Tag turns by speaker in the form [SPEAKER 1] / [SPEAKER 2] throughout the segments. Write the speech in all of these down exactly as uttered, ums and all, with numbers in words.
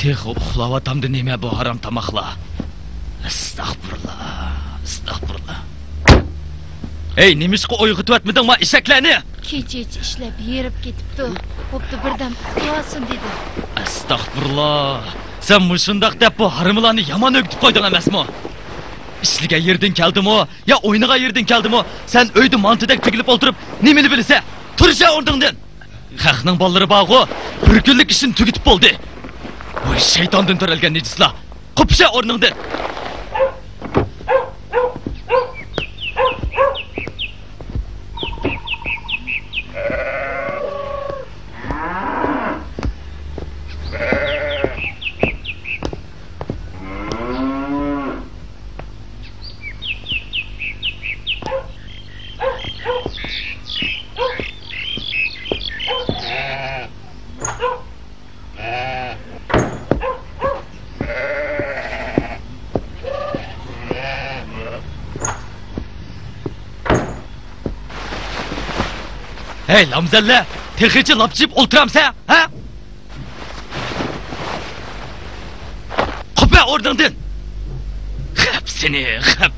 [SPEAKER 1] Tex uxlavatamdı neme bu haram tamakla. Estağfurullah. Estağfurullah. Ey, nemişki oyg'itib etmedin ma ishaklarni?
[SPEAKER 2] Kecha ishlab yerib ketibdi. Bo'pti birdan uxlasin dedi.
[SPEAKER 1] Estağfurullah. Sen mushundaq deb bu harimlarni yomon o'gitib qo'yding emasmi? İşliga yerdan keldimi? Ya o'yiniga yerdan keldimi? Sen uyda mantidek tigilib o'tirib, nimani bilsa? Tursha o'rningdan. Xalqning bolalari bog'u bir kunlik ishini tugitib bo'ldi. Voy shaytondan to'ralgan nejislar. Qupsha o'rningdan. Hey lamzalla, texichi lapchib o'tiramsa, ha? Qo'pa o'rningdan. Xap seni, xap.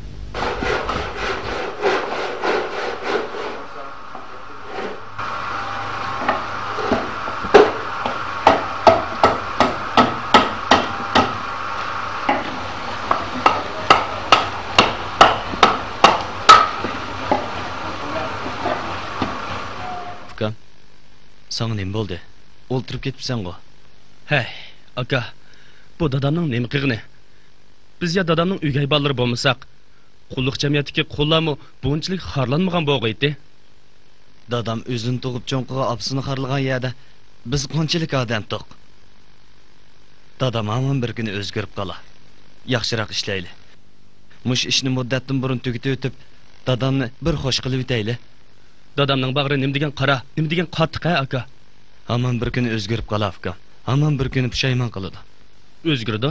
[SPEAKER 1] Sana nima bo'ldi? O'ltirib ketibsan-ku.
[SPEAKER 3] Hey, aka. Bu dadamning nima qilg'ini? Biz ya dadamning uygay bolalari bo'lmasak, qulluq jamiyatidagi qullarmi bunchalik xorlanmagan bo'g'aydi.
[SPEAKER 1] Dadam o'zini tug'ib cho'nqiga opsini xorlagan yerda biz qanchalik odam to'q. Dadam hamon bir kuni o'zgarib qolar. Yaxshiroq ishlayli. Mush ishni muddatdan burun tugitib o'tib, dadamni bir xo'sh qilib o'tayli.
[SPEAKER 3] Dadamning bag'ri nim degan qara, nim degan qattiq aka.
[SPEAKER 1] Hamon bir kuni o'zgarib qolar aka. Hamon bir kuni pushaymon qiladi.
[SPEAKER 3] O'zgardi?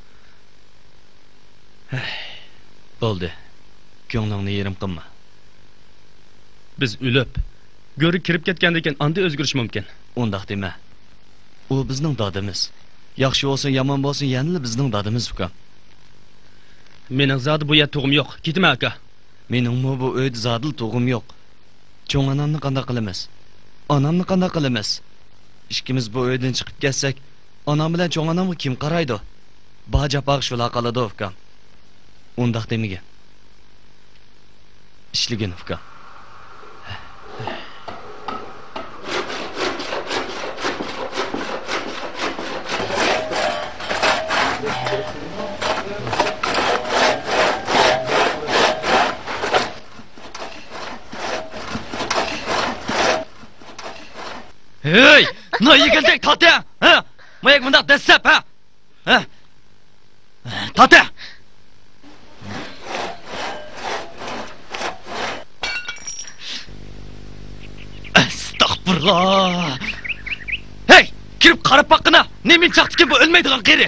[SPEAKER 1] Bo'ldi. Ko'nglingni yerim qilma.
[SPEAKER 3] Biz o'lib, go'ri kirib ketgandan keyin anda o'zgarish mumkin.
[SPEAKER 1] Undaq dema. U bizning dadimiz. Yaxshi bo'lsin, yomon bo'lsin, yana bizning dadimiz uka.
[SPEAKER 3] Mening zodi bu yer tug'im yo'q. Ketma aka.
[SPEAKER 1] Mening mu bu uyda zodil tug'im yo'q. Cho'ng onamni qanday qilamiz? Onamni qanday qilamiz? Ikkimiz bu uydan chiqib ketsak, onam bilan cho'ng onamga kim qaraydi? Bajapaq shular qoladi ukam. Undaq demiga. Ishligin ukam. Hey, no yigildek tata, ha? Moyak bundaq dasab, ha? Ha? Tata. Estağfurullah. Hey, kirib qarab baqqina. Nemin chaqdiki bu o'lmaydigan qeri.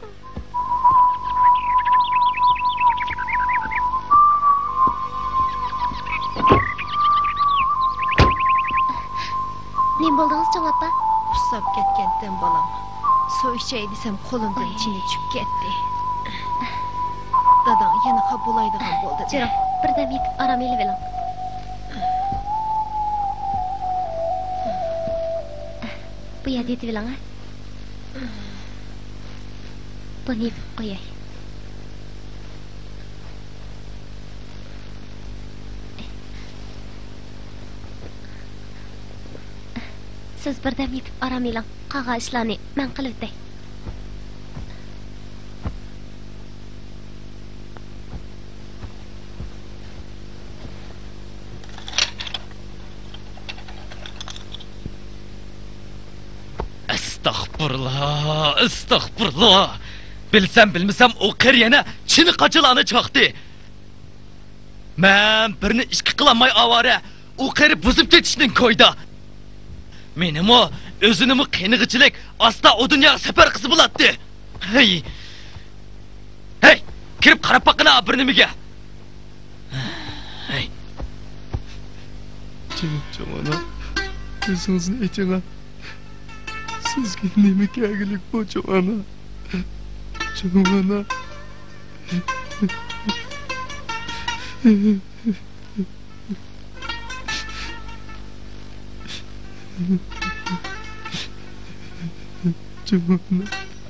[SPEAKER 2] Ne bo'ldingiz Chong opa? Usab ketgandan bolam. Suv ichay desam qo'limdan ichine tushib ketdi. Dadam yana qabulaydigan bo'ldi.
[SPEAKER 4] Jiroq, birdam yetib aram elib eling. Bu yerda yetib eling, ha? Buni yeb qo'yay. Siz birdam yetib aram eling. Qolgan ishlarni men qilib o'tay.
[SPEAKER 1] Estağfurullah, estağfurullah. Bilsem bilmesem o qir yana chini qachilarni chaqdi. Men birini ishqi qilmay avara, o qiri buzib ketishning ko'yda. Menim o o'zinimi qiyinchilik asta o dunyoga safar qilib bo'ladi. Hey. Hey, kirib qarab baqina bir nimaga. Hey.
[SPEAKER 5] Chong ona, o'zingizni ayting. Sizga nima keraklik bu Jo'ana? Jo'ana. Jo'ana.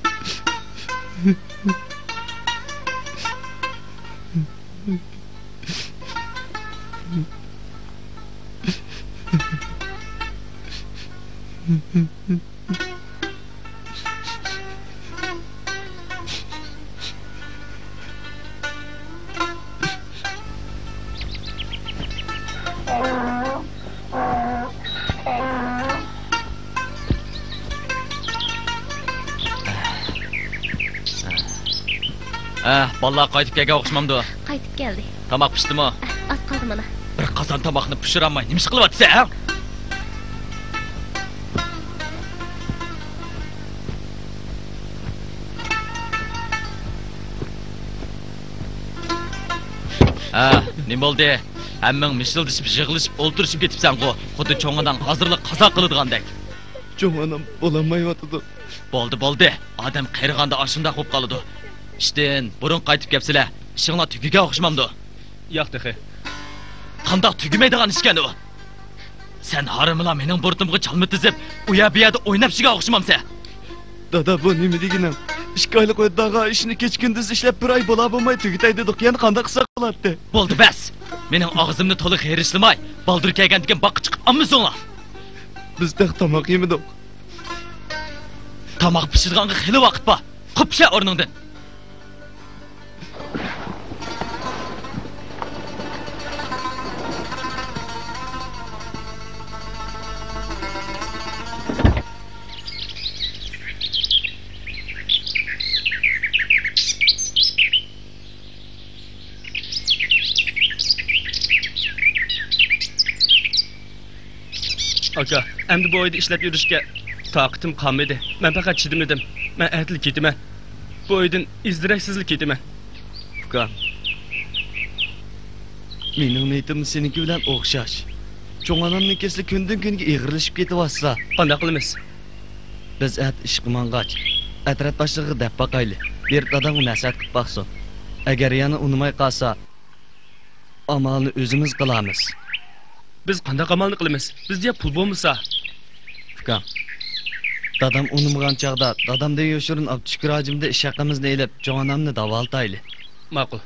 [SPEAKER 1] Ah, vallahi qaytib kelgan o'xshamamdi.
[SPEAKER 4] Qaytib keldi.
[SPEAKER 1] Tamoq pishdimi?
[SPEAKER 4] Az qoldi mana.
[SPEAKER 1] Bir qozon tomoqni pishirolmay nima ish qilyapsan, ha? Ah, nima bo'ldi? Hammang mishildishib, yig'ilishib, o'ltirishib ketibsan-ku. Xuddi cho'ngadan hozirlik qazo qiladigandak.
[SPEAKER 5] Jo'anam bo'lamayotdi.
[SPEAKER 1] Bo'ldi, bo'ldi. Odam qayrig'anda ashunda qo'yib qoladi. İşten burun qaytib kelibsizlar. Ishinglar tugiga o'xshamamdi.
[SPEAKER 3] Yo'q dexe.
[SPEAKER 1] Qandoq tugimaydigan ishkan u? Sen harimlar mening burtimga chalmitizib, uya bu yerda o'ynab shiga o'xshamamsan.
[SPEAKER 5] Dada bu nima deganim? ikki oylik o'tdaga ishni kech-kunduz ishlab bir oy bo'la bo'lmay tugitay dedik. Yana qanday qilsa bo'ladi?
[SPEAKER 1] Bo'ldi bas. Mening og'zimni to'liq herishlamay, baldir kelgan degan boqqa chiqib ammisinglar.
[SPEAKER 5] Biz de tomoq yemidik.
[SPEAKER 1] Tomoq pishirganga xili vaqt bor. Qupsha o'rningdan.
[SPEAKER 3] Aka, endi bu oyda ishlab yurishga toqatim qolmadi. Men faqat chidimladim. Men aytilib ketaman. Bu oydan izdiraksizlik ketaman.
[SPEAKER 5] Uka. Mening niyatim seniki bilan o'xshash. Cho'nganamning kesli kundan kunga ig'irlashib ketyapsa,
[SPEAKER 3] Qanday qilamiz?
[SPEAKER 5] biz at ish qilmangach, atrat boshlig'i deb baqayli. Bir dadam nasihat qilib baqsin. Agar yana unimay qolsa, amalni o'zimiz qilamiz.
[SPEAKER 3] Biz qanday amalni qilamiz? Bizda pul bo'lmasa,
[SPEAKER 5] Uka. Dadam unimgan chaqda, dadamda yoshirin Abdushukur hojimda ish haqimizni elib, jo'namni davoltayli.
[SPEAKER 3] ma'qul.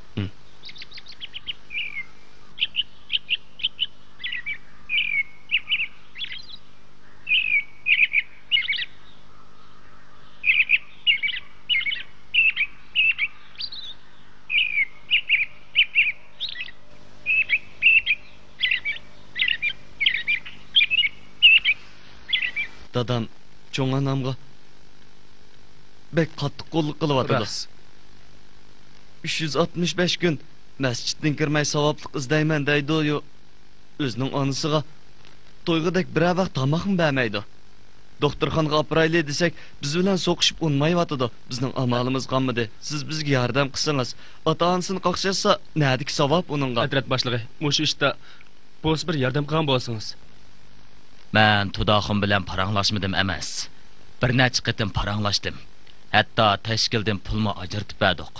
[SPEAKER 5] Dadam cho'nganamga bek qattiq qo'llik qilyapti.
[SPEAKER 3] Rost.
[SPEAKER 5] uch yuz oltmish besh kun masjiddan kirmay savoblik izlayman deydi yo. O'zining onasiga to'yg'idek bir vaqt tomoqni bermaydi. Doktorxonaga operayli desak, biz bilan so'qishib unmayotdi. Bizning amalimiz qolmadi. Siz bizga yordam qilsangiz, ota-onasini qaqshasa, nadik savob uningga.
[SPEAKER 3] Adrat boshlig'i, mushu ishda bo'z bir yordam qilgan bo'lsangiz.
[SPEAKER 1] Men Tudoxim bilan paranglashmadim emas. Bir necha qitim paranglashdim. Hatto tashkildan pulni ajratib berdik.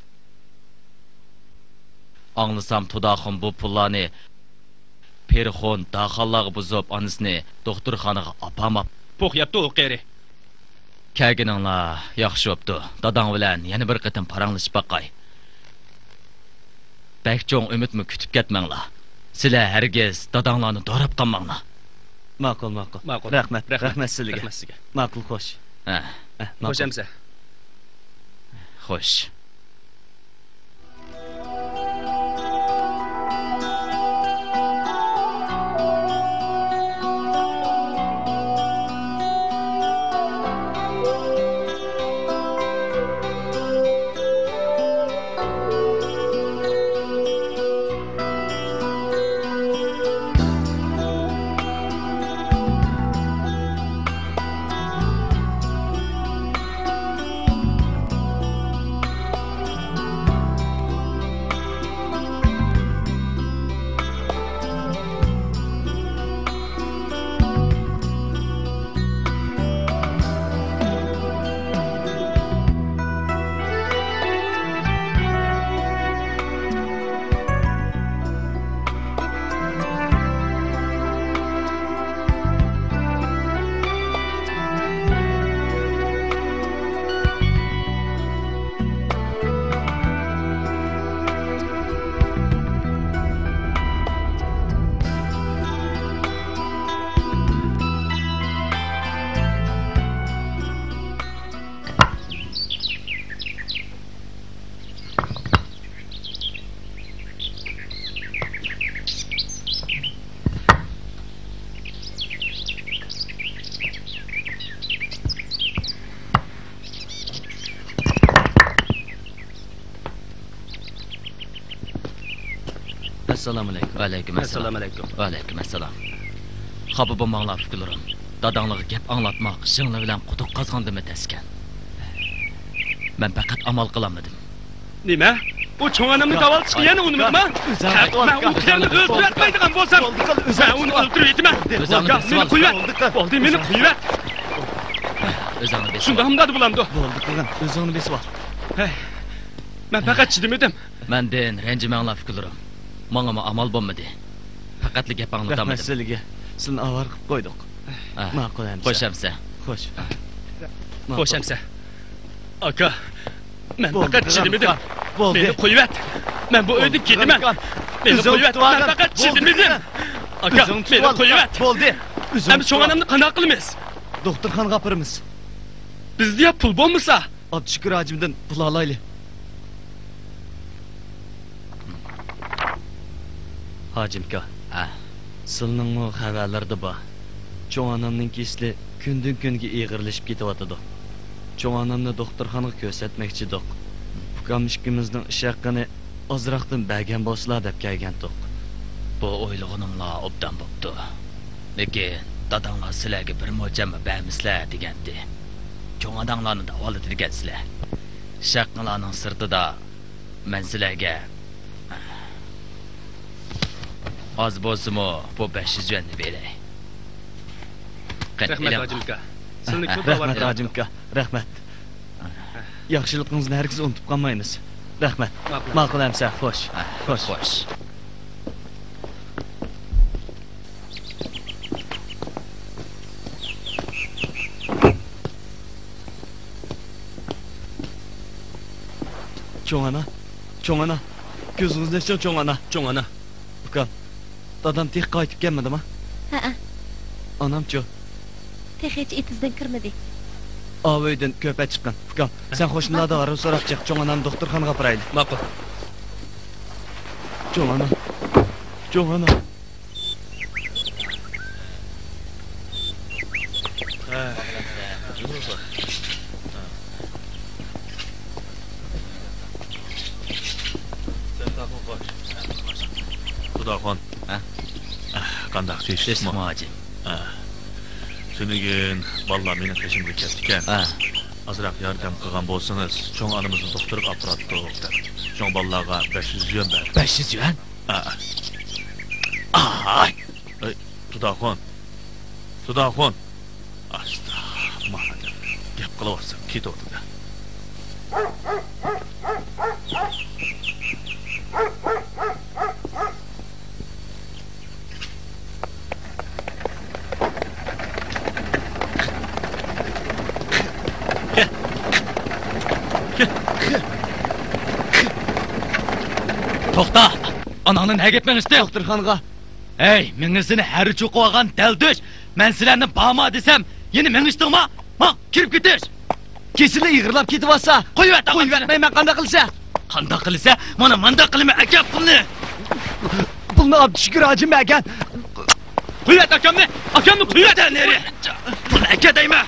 [SPEAKER 1] Anglasam Tudoxim bu pullarni Perxon daxallarga buzib onasini doktorxonaga apamab
[SPEAKER 3] Po'q yapti u qeri.
[SPEAKER 1] kelganinglar yaxshi bo'pti. Dadang bilan yana bir qitim paranglashib baqay. Bakcho'ng umidmi kutib ketmanglar. Sizlar hargiz dadanglarni dorab qolmanglar.
[SPEAKER 5] Ma'qul, ma'qul.
[SPEAKER 3] Ma'qul.
[SPEAKER 5] Rahmat, rahmat sizga.
[SPEAKER 3] Rahmat sizga.
[SPEAKER 5] Ma'qul, xo'sh.
[SPEAKER 1] Ha,
[SPEAKER 3] Xo'sh amsa.
[SPEAKER 1] xo'sh.
[SPEAKER 5] Assalomu alaykum.
[SPEAKER 1] Va alaykum assalom.
[SPEAKER 3] Assalomu alaykum.
[SPEAKER 1] Va alaykum assalom. Xafa bo'lmanglar fikrlarim. Dadanglarga gap anglatmoq shingli bilan quduq qazg'andimi taskan. Men faqat amal qilamadim.
[SPEAKER 3] Nima? O cho'ng onamni davoltishga yana unutma. Men u qizlarni o'ldirmaydigan bo'lsam, men uni o'ldirib yetaman. Meni qo'yvat. Bo'ldi, meni qo'yvat.
[SPEAKER 1] O'zingni besib.
[SPEAKER 3] Shunda ham dadi bo'lamdi.
[SPEAKER 5] Bo'ldi, qilgan. O'zingni besib ol.
[SPEAKER 3] Hey. Men faqat chidim edim.
[SPEAKER 1] Mendan ranjimanglar fikrlarim. Menga amal bo'lmadi. Faqatli gap anglatamadim.
[SPEAKER 5] Rahmat sizlarga. Sizni avar qilib qo'ydik. Ma'qul hamsa.
[SPEAKER 1] Qo'shamsa.
[SPEAKER 5] Xo'sh.
[SPEAKER 3] Qo'shamsa. Aka. Men faqat chidim edim.
[SPEAKER 5] Bo'ldi.
[SPEAKER 3] Meni qo'yvat. Men bu uyda ketaman. Meni qo'yvat. Men faqat chidim edim. Aka, meni qo'yvat.
[SPEAKER 5] Bo'ldi.
[SPEAKER 3] Hem cho'ng onamni qanaqa qilamiz?
[SPEAKER 5] Doktorxonaga gapiramiz.
[SPEAKER 3] Bizda ham pul bo'lmasa,
[SPEAKER 5] Abdushukur hajimdan pul olaylik. Hajimka,
[SPEAKER 1] Ha.
[SPEAKER 5] sizning o xabarlarda bor. Cho'ng onamning kesli kundan kunga eg'irlashib ketyotdi. Cho'ng onamni doktorxonaga ko'rsatmoqchidik. Ukam ikkimizning ish haqqini ozroqdan bergan bo'lsalar deb kelgandik.
[SPEAKER 1] Bu o'ylig'ininglar obdan bo'pti. Lekin dadanglar sizlarga bir mo'ljama bermislar degandi. Cho'ng odamlarni davoladi degansizlar. Shaqqalarning sirtida men sizlarga oz bo'lsa-mu bu besh yuz yuanni beray.
[SPEAKER 3] rahmat hojimka. Sizni ko'p
[SPEAKER 5] Rahmat hojimka, rahmat. Yaxshiligingizni hargiz unutib qolmaymiz. Rahmat. Ma'qul hamsa, xo'sh. Xo'sh.
[SPEAKER 1] Xo'sh.
[SPEAKER 5] Cho'ng ona, cho'ng ona. Ko'zingizni oching, cho'ng ona.
[SPEAKER 3] Cho'ng ona.
[SPEAKER 5] Ukam, dadam tek qaytib kelmadimi?
[SPEAKER 4] Ha-ha.
[SPEAKER 5] Onam-chi?
[SPEAKER 4] Tek hech etizdan kirmadi.
[SPEAKER 5] Avaydan ko'pa chiqqan. Ukam, sen qo'shnilarda arab so'rab chiq, cho'ng onani doktorxonaga boraylik.
[SPEAKER 3] Ma'qul.
[SPEAKER 5] Cho'ng ona. Cho'ng ona.
[SPEAKER 6] Xudoxon.
[SPEAKER 1] Ha?
[SPEAKER 6] Qandaq
[SPEAKER 1] Shesh
[SPEAKER 6] chechdi?
[SPEAKER 1] moji.
[SPEAKER 6] Shunigin bolalar meni qishimga ketgan.
[SPEAKER 1] Ha.
[SPEAKER 6] Azroq yordam qilgan bo'lsangiz, cho'ng onamizni doktorga olib bordik deb. Cho'ng bolalarga besh yuz yuan ber.
[SPEAKER 1] besh yuz yuan?
[SPEAKER 6] Ha.
[SPEAKER 1] Ay.
[SPEAKER 6] Ey, Xudoxon. Xudoxon. Asta, mahalla. Gap qilaversan, ketavdi.
[SPEAKER 1] To'xta. Anangni nega gapmangizdi?
[SPEAKER 5] Doktorxonaga.
[SPEAKER 1] Hey, mengisini har cho'qib olgan daldosh. Men sizlarni bama desam, yeni mengishdingmi? Ma, kirib ketish.
[SPEAKER 5] Kesinli yig'irlab ketyapsa,
[SPEAKER 1] Qo'yvat,
[SPEAKER 5] qo'yvatmayman qanday qilsa?
[SPEAKER 1] Qanday qilsa, mana menda qilma aka pulni.
[SPEAKER 5] Pulni Abdushukur hajim bergan.
[SPEAKER 3] Qo'yvat akamni, akamni qo'yvat.
[SPEAKER 1] Neri? Pulni aka deyman.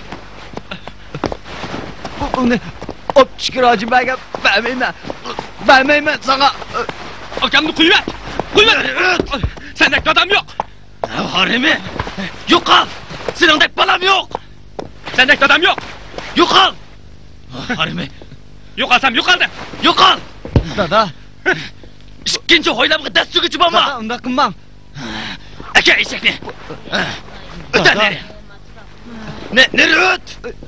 [SPEAKER 5] Uni Abdushukur hajim bergan. Bermayman. Bermayman sana.
[SPEAKER 3] Akamni qo'yvat. Qo'yvat. Sendek adam yok.
[SPEAKER 1] Harimi. Yo'qol. Seningdek balam yo'q.
[SPEAKER 3] Sendek adam yok.
[SPEAKER 1] Yo'qol. Harimi.
[SPEAKER 3] Yo'qolsam yo'qoldi.
[SPEAKER 1] Yo'qol.
[SPEAKER 5] Dada.
[SPEAKER 1] Ikkinchi hoylamga dast sug'ichi bo'lma.
[SPEAKER 5] Dada, unda qilmam.
[SPEAKER 1] Aka eshakni. O'ta neri? Ne, neri o't?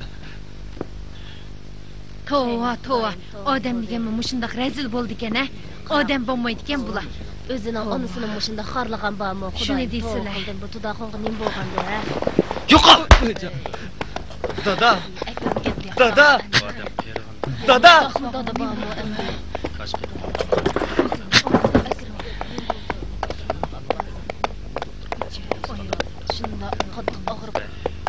[SPEAKER 2] Tova, tova. Odam deganmi mushundaq razil bo'ldi ekan-a? Odam bo'lmaydi ekan bular.
[SPEAKER 4] O'zining onasini mushunda xorlagan bormi?
[SPEAKER 2] Shuni deysilar.
[SPEAKER 4] Bu tudoqonga nim bo'lganda, ha?
[SPEAKER 1] Yo'qol.
[SPEAKER 5] Dada. Dada. Dada.
[SPEAKER 4] Dada bormi? Shunda qattiq og'rib.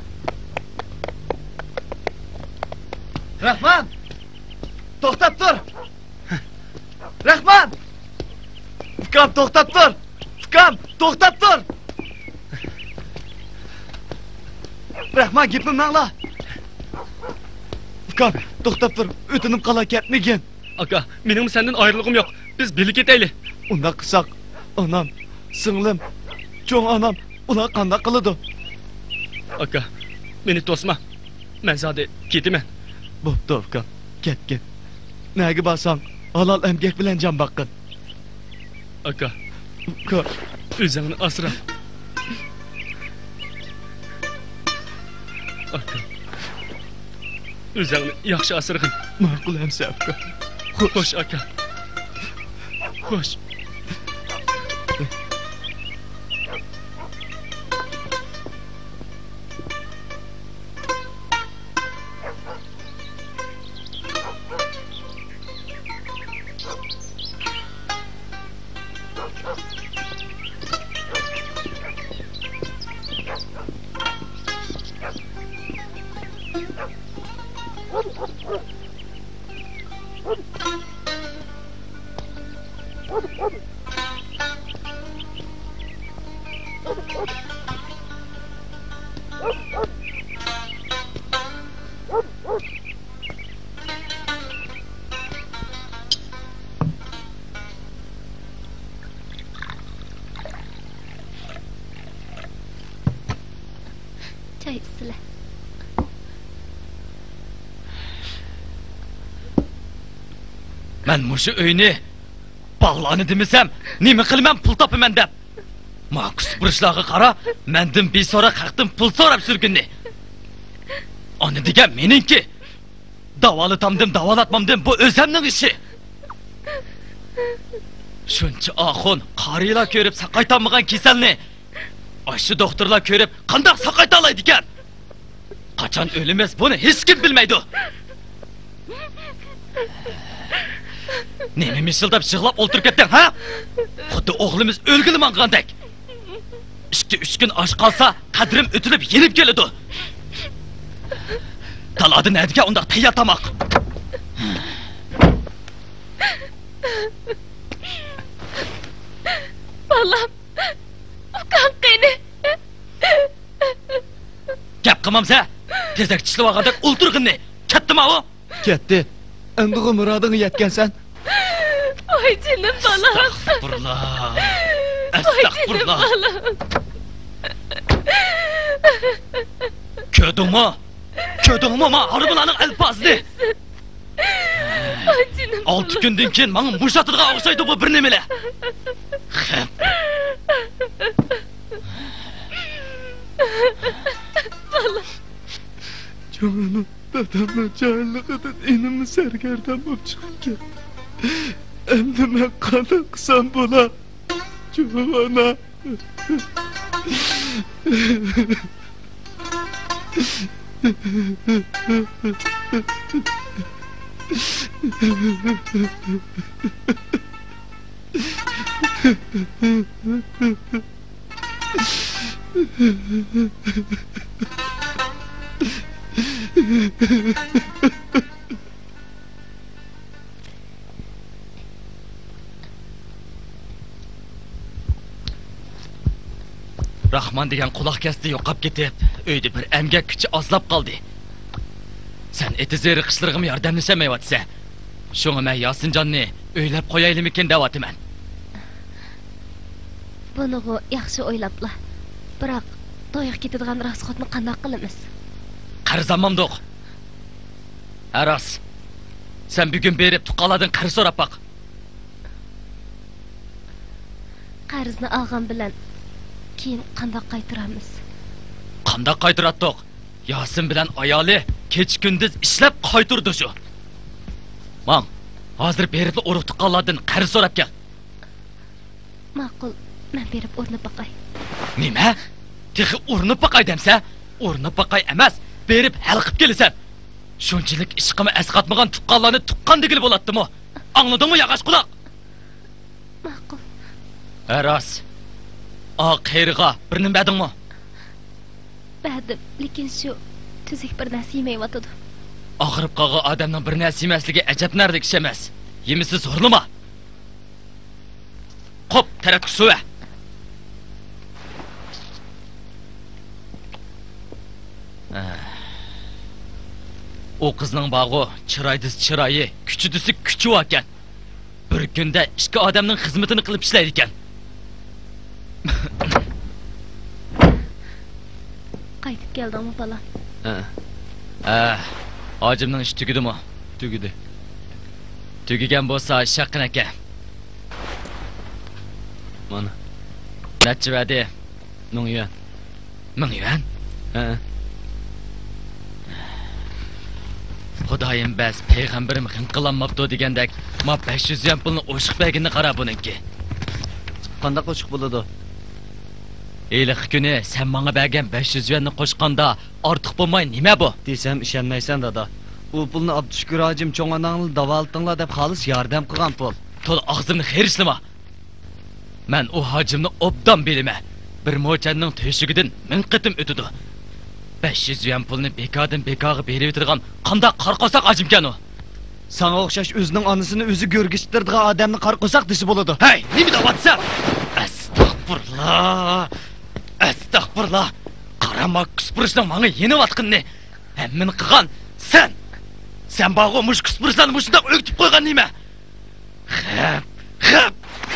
[SPEAKER 5] Rahman. To'xtab tur. Rahman. Ukam to'xtab tur. Ukam to'xtab tur. Rahman gapimni angla. Ukam to'xtab tur. O'tinib qola ketmagin.
[SPEAKER 3] Aka, mening senden ayrılığım yok. Biz birlik eteyli.
[SPEAKER 5] Unda qilsak Anam, singlim, cho'ng anam, ular qanday qiladi?
[SPEAKER 3] Aka, meni to'sma. Men zodi ketaman.
[SPEAKER 5] Bo'pti, aka. Ket, ket. Nega borsang, halol emgak bilan jon boqqin.
[SPEAKER 3] Aka,
[SPEAKER 5] Uka,
[SPEAKER 3] o'zingni asra. Aka. O'zingni yaxshi asrag'in.
[SPEAKER 5] ma'qul hamsa, aka.
[SPEAKER 3] Xo'sh, aka. Xo'sh.
[SPEAKER 4] Choy sizlar.
[SPEAKER 1] Men mushu uyni ballani demisem, nima qilman pul topaman deb. Maqus burishlarga qara, mendan besora qaqdim pul so'rab surgunni. Ana degan meningki. Davolatamdim, davolatmamdim, bu o'zimning ishi. Shuncha axun qarilar ko'rib saqaytolmagan kasalni Ayşı doktorlar ko'rib qanday saqayta oladi ekan? Qachon o'limiz buni hech kim bilmaydi. Nima mishildab yig'lab o'ltirib ketding, ha? Xuddi o'g'limiz o'lgili mangandek. ikki uch kun osh qolsa, qadrim o'tilib yenib keladi. Talada nadiga unda tayyor tamoq.
[SPEAKER 2] Balam, ukam qani?
[SPEAKER 1] Gap qilmamsa, tezak tishlab olgandek o'ltirg'inni. Ketdimi u?
[SPEAKER 5] Ketdi. Endi murodingga yetgansan.
[SPEAKER 2] Oy jinim balam.
[SPEAKER 1] Astagfirullah. Astagfirullah. Ko'rdingmi? Ko'rdingmi ma Harbularning alpozini?
[SPEAKER 2] Oy jinim.
[SPEAKER 1] olti kundan keyin menga mushatadigan o'xshaydi bu bir nimalar.
[SPEAKER 5] Canım, dadamla cahilliğinden inimi sergerden bu çıkınca. Endi ben qanday qilsam bo'lar? Jo'na.
[SPEAKER 1] Rahman degan quloq kasti yo'qab ketib, uyda bir emgak kuchi ozlab qoldi. Sen etizeri qishlirg'im yordamlashamayotsa, shunga men Yosinjonni o'ylab qo'yaylikmikin deyapman.
[SPEAKER 4] Buni yaxshi o'ylabla. Biroq to'yga ketadigan rasxotni qanday qilamiz?
[SPEAKER 1] Qarzamamdoq. Aras. Sen bugun berib tuqqaladin qarz so'rab baq.
[SPEAKER 4] Qarzni olgan bilan keyin qanday qaytaramiz?
[SPEAKER 1] Qanday qaytaratdiq? Yosin bilan ayoli kech kunduz ishlab qaytirdi shu. Mam, hozir berib urug' tuqqaladin qarz so'rab kel.
[SPEAKER 4] Ma'qul, men berib o'rnib baqay.
[SPEAKER 1] Nima? Texi o'rnib baqay demsa, o'rnib baqay emas, berib hal qilib kelasan. Shunchalik ishqimi asqatmagan tuqqanlarni tuqqan degil bo'ladimi? Angladingmi yog'och quloq?
[SPEAKER 4] Ma'qul.
[SPEAKER 1] Aras. A qeyriga bir nima dedingmi?
[SPEAKER 4] Badim, lekin shu tuzuk bir narsa yemayotdi.
[SPEAKER 1] Og'rib qolgan odamning bir narsa yemasligi ajab narlik ish emas. Yemisiz zo'rlama. Qop, tarak suva. O qizning bog'i chiroydis chiroyi, kuchidisi kuchi ekan. Bir kunda ikki odamning xizmatini qilib ishlaydi ekan.
[SPEAKER 4] qaytib keldingmi bolam?
[SPEAKER 3] Ha.
[SPEAKER 1] Ha, hojimning ishi tugidimi?
[SPEAKER 3] Tugidi.
[SPEAKER 1] Tugigan bo'lsa, shaqqin aka.
[SPEAKER 3] Mana.
[SPEAKER 1] Necha vadi?
[SPEAKER 3] ming yuan.
[SPEAKER 1] ming yuan?
[SPEAKER 3] Ha.
[SPEAKER 1] Xudoyim bas, payg'ambarim xinqilanmabdi degandek, ma besh yuz yuan pulni o'shiq bergini qara buningki.
[SPEAKER 3] Qanday qo'shiq bo'ladi?
[SPEAKER 1] Eliq kuni sen menga bergan besh yuz yuanni qo'shqanda ortiq bo'lmay nima bu?
[SPEAKER 5] Desam ishonmaysan dada. U pulni Abdushukur hojim cho'ng onangni davoltinglar deb xolis yordam qilgan pul.
[SPEAKER 1] To'la og'zimni xerislama. Men u hojimni obdan bilime. Bir mo'channing teshigidan ming qitim o'tidi. besh yuz yuan pulni bekordan bekorga berib o'tirgan qanday qarqosoq hojimkan u?
[SPEAKER 5] Sana o'xshash o'zining onasini o'zi go'rgishtirdigan odamni qarqosoq desi bo'ladi.
[SPEAKER 1] Hey, nima deyapsan? Astagfirullah. Astagfirullah. Qarama kuspurishning menga yeniyotqinni. Hammani qilgan sen. Sen bag'o mush kuspurishlarni mushundoq o'ktib qo'ygan nima? Xap, xap.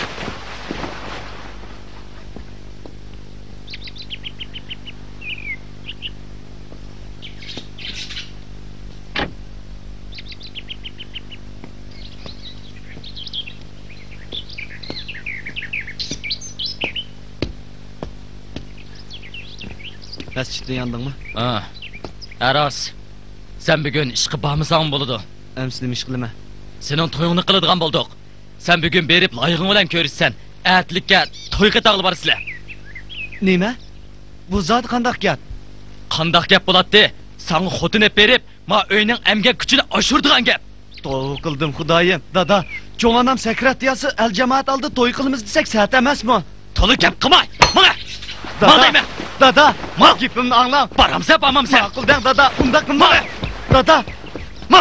[SPEAKER 5] Masjidda yandingmi?
[SPEAKER 1] Ha. Aras. Sen bugun ishqi bormasang bo'ladi.
[SPEAKER 5] Amsini ish qilma.
[SPEAKER 1] Sening to'yingni qiladigan bo'ldik. Sen bugun berib loyig'ing bilan ko'rishsan. Atlikka to'yga tag'li borsizlar.
[SPEAKER 5] Nima? Bu zot qandoq gap?
[SPEAKER 1] Qandoq gap bo'ladi? Sana xotini berib, ma uyning emgak kuchini oshirdigan gap.
[SPEAKER 5] To'y qildim xudoyim. Dada, cho'ng onam sekretiyasi el jamoat oldi to'y qilamiz desak sat emasmi?
[SPEAKER 1] To'li gap qilmay. Mana.
[SPEAKER 5] Dada, dada, ma gapimni anglang.
[SPEAKER 1] Baramsa, bormamsa.
[SPEAKER 5] Ma'quldan dada, unda qilma. Dada, ma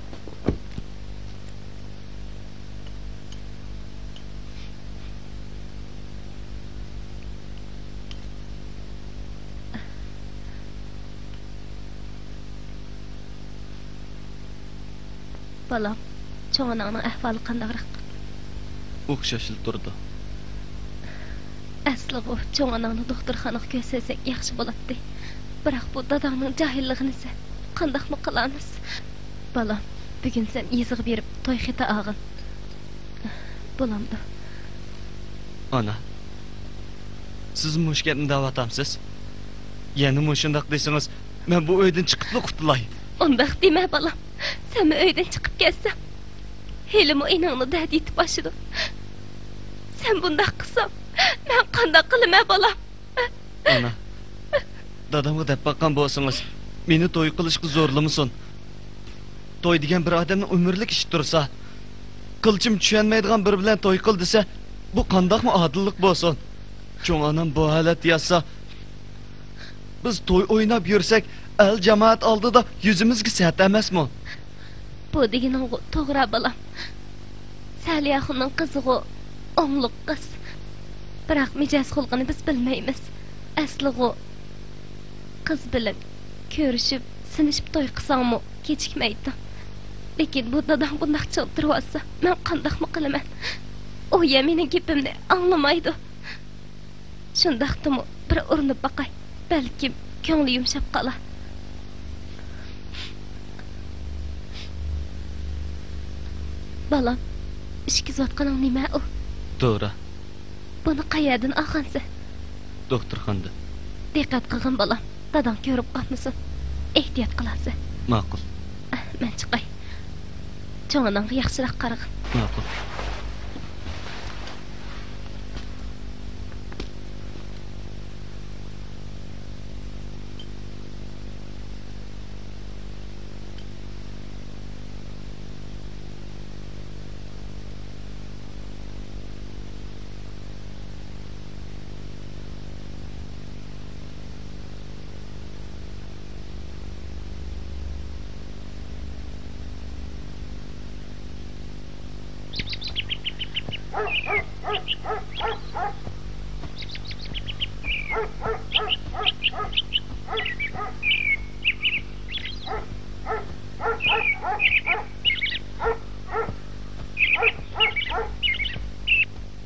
[SPEAKER 4] Bolam, cho'ng onangning ahvoli qandayroq?
[SPEAKER 5] o'xshashil turdi.
[SPEAKER 4] Asli bu cho'ng onangni doktorxonaga ko'rsatsak yaxshi bo'ladi. Biroq bu dadangning jahilligini qandaqmi qilamiz? Bolam, bugun sen yezig' berib to'y xita og'in. Bo'lamdi.
[SPEAKER 5] Ana. Siz mushkatni da'vatamsiz. Yana mushundaq desangiz, men bu uydan chiqib qutulay.
[SPEAKER 4] Undaq dema bolam. Sen uydan chiqib ketsan, helim o'yningni dad yetib boshidu. Sen bundaq qilsam, men qanday qilaman bolam?
[SPEAKER 5] Ana. Dadamga deb baqqan bo'lsangiz, meni to'y qilishga zo'rlamasin. To'y degan bir odamning umrlik ishi tursa, qilchim tushunmaydigan bir bilan to'y qil desa, bu qandoqmi odillik bo'lsin? Cho'ng onam bu holat yasa, biz to'y o'ynab yursak, el jamoat oldida yuzimizga sat emasmi?
[SPEAKER 4] Bu deganing to'g'ri bolam. Saliyaxonning qizigu o'ngliq qiz. Biroq mijoz xulqini biz bilmaymiz. Asligu qiz bilan ko'rishib, sinishib to'y qilsangmi kechikmaydi. Lekin bu dadam bundaq chiltirib olsa, men qandaqmi qilaman? U ya mening gapimni anglamaydi. Shundaqdimi bir urinib baqay. Balkim ko'ngli yumshab qolar. Balam, ishkizotqaning nima u?
[SPEAKER 5] To'g'ri.
[SPEAKER 4] Buni qayerdan olgansiz?
[SPEAKER 5] Doktorxonada.
[SPEAKER 4] Diqqat qilgin balam. Dadam ko'rib qolmasin. Ehtiyot qilasiz.
[SPEAKER 5] Ma'qul.
[SPEAKER 4] Men chiqay. Cho'ng'ananga yaxshiroq qarag'in.
[SPEAKER 5] Ma'qul.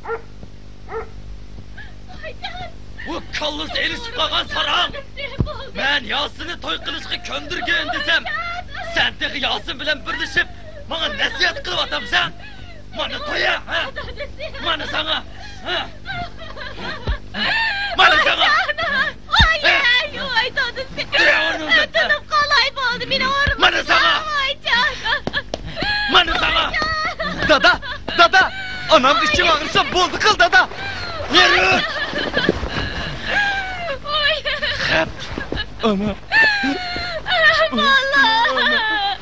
[SPEAKER 1] Bu kallıs erişip kalgan sarang! Ben Yasin'i toy qilishga ko'ndirgan desam, sen de Yasin bilan birlashib, menga nasihat qilib atamsan. Mana to'ya, ha? Mana sana, ha? Mana sana.
[SPEAKER 4] Oy, ay, oy, dadasi. Tunib qolay bo'ldi, meni o'rg'im.
[SPEAKER 1] Mana sana.
[SPEAKER 4] Oy, jonim.
[SPEAKER 1] Mana sana.
[SPEAKER 5] Dada, dada, anam içim ağrısa boldu kıl dada. Yürü.
[SPEAKER 4] Oy.
[SPEAKER 1] Hep.
[SPEAKER 5] Ana.
[SPEAKER 4] Vallahi.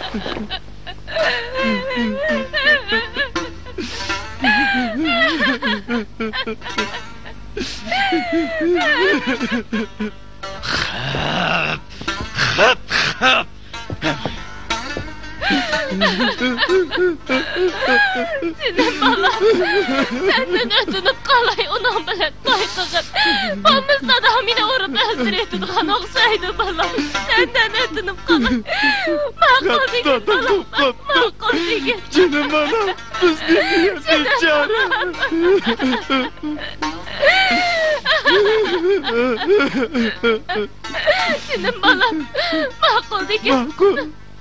[SPEAKER 1] Hep. Hep.
[SPEAKER 4] Senin balam, senden ötünüp qalay onun bilan toy qilib. Bo'lmasa da meni urib o'ldiraydigan o'xshaydi balam. Senden ötünüp qalay. Ma'qul degan balam, ma'qul degan.
[SPEAKER 5] Canım anam, biz dinliyorsun canım.
[SPEAKER 4] Senin balam, ma'qul degan.
[SPEAKER 5] Makul.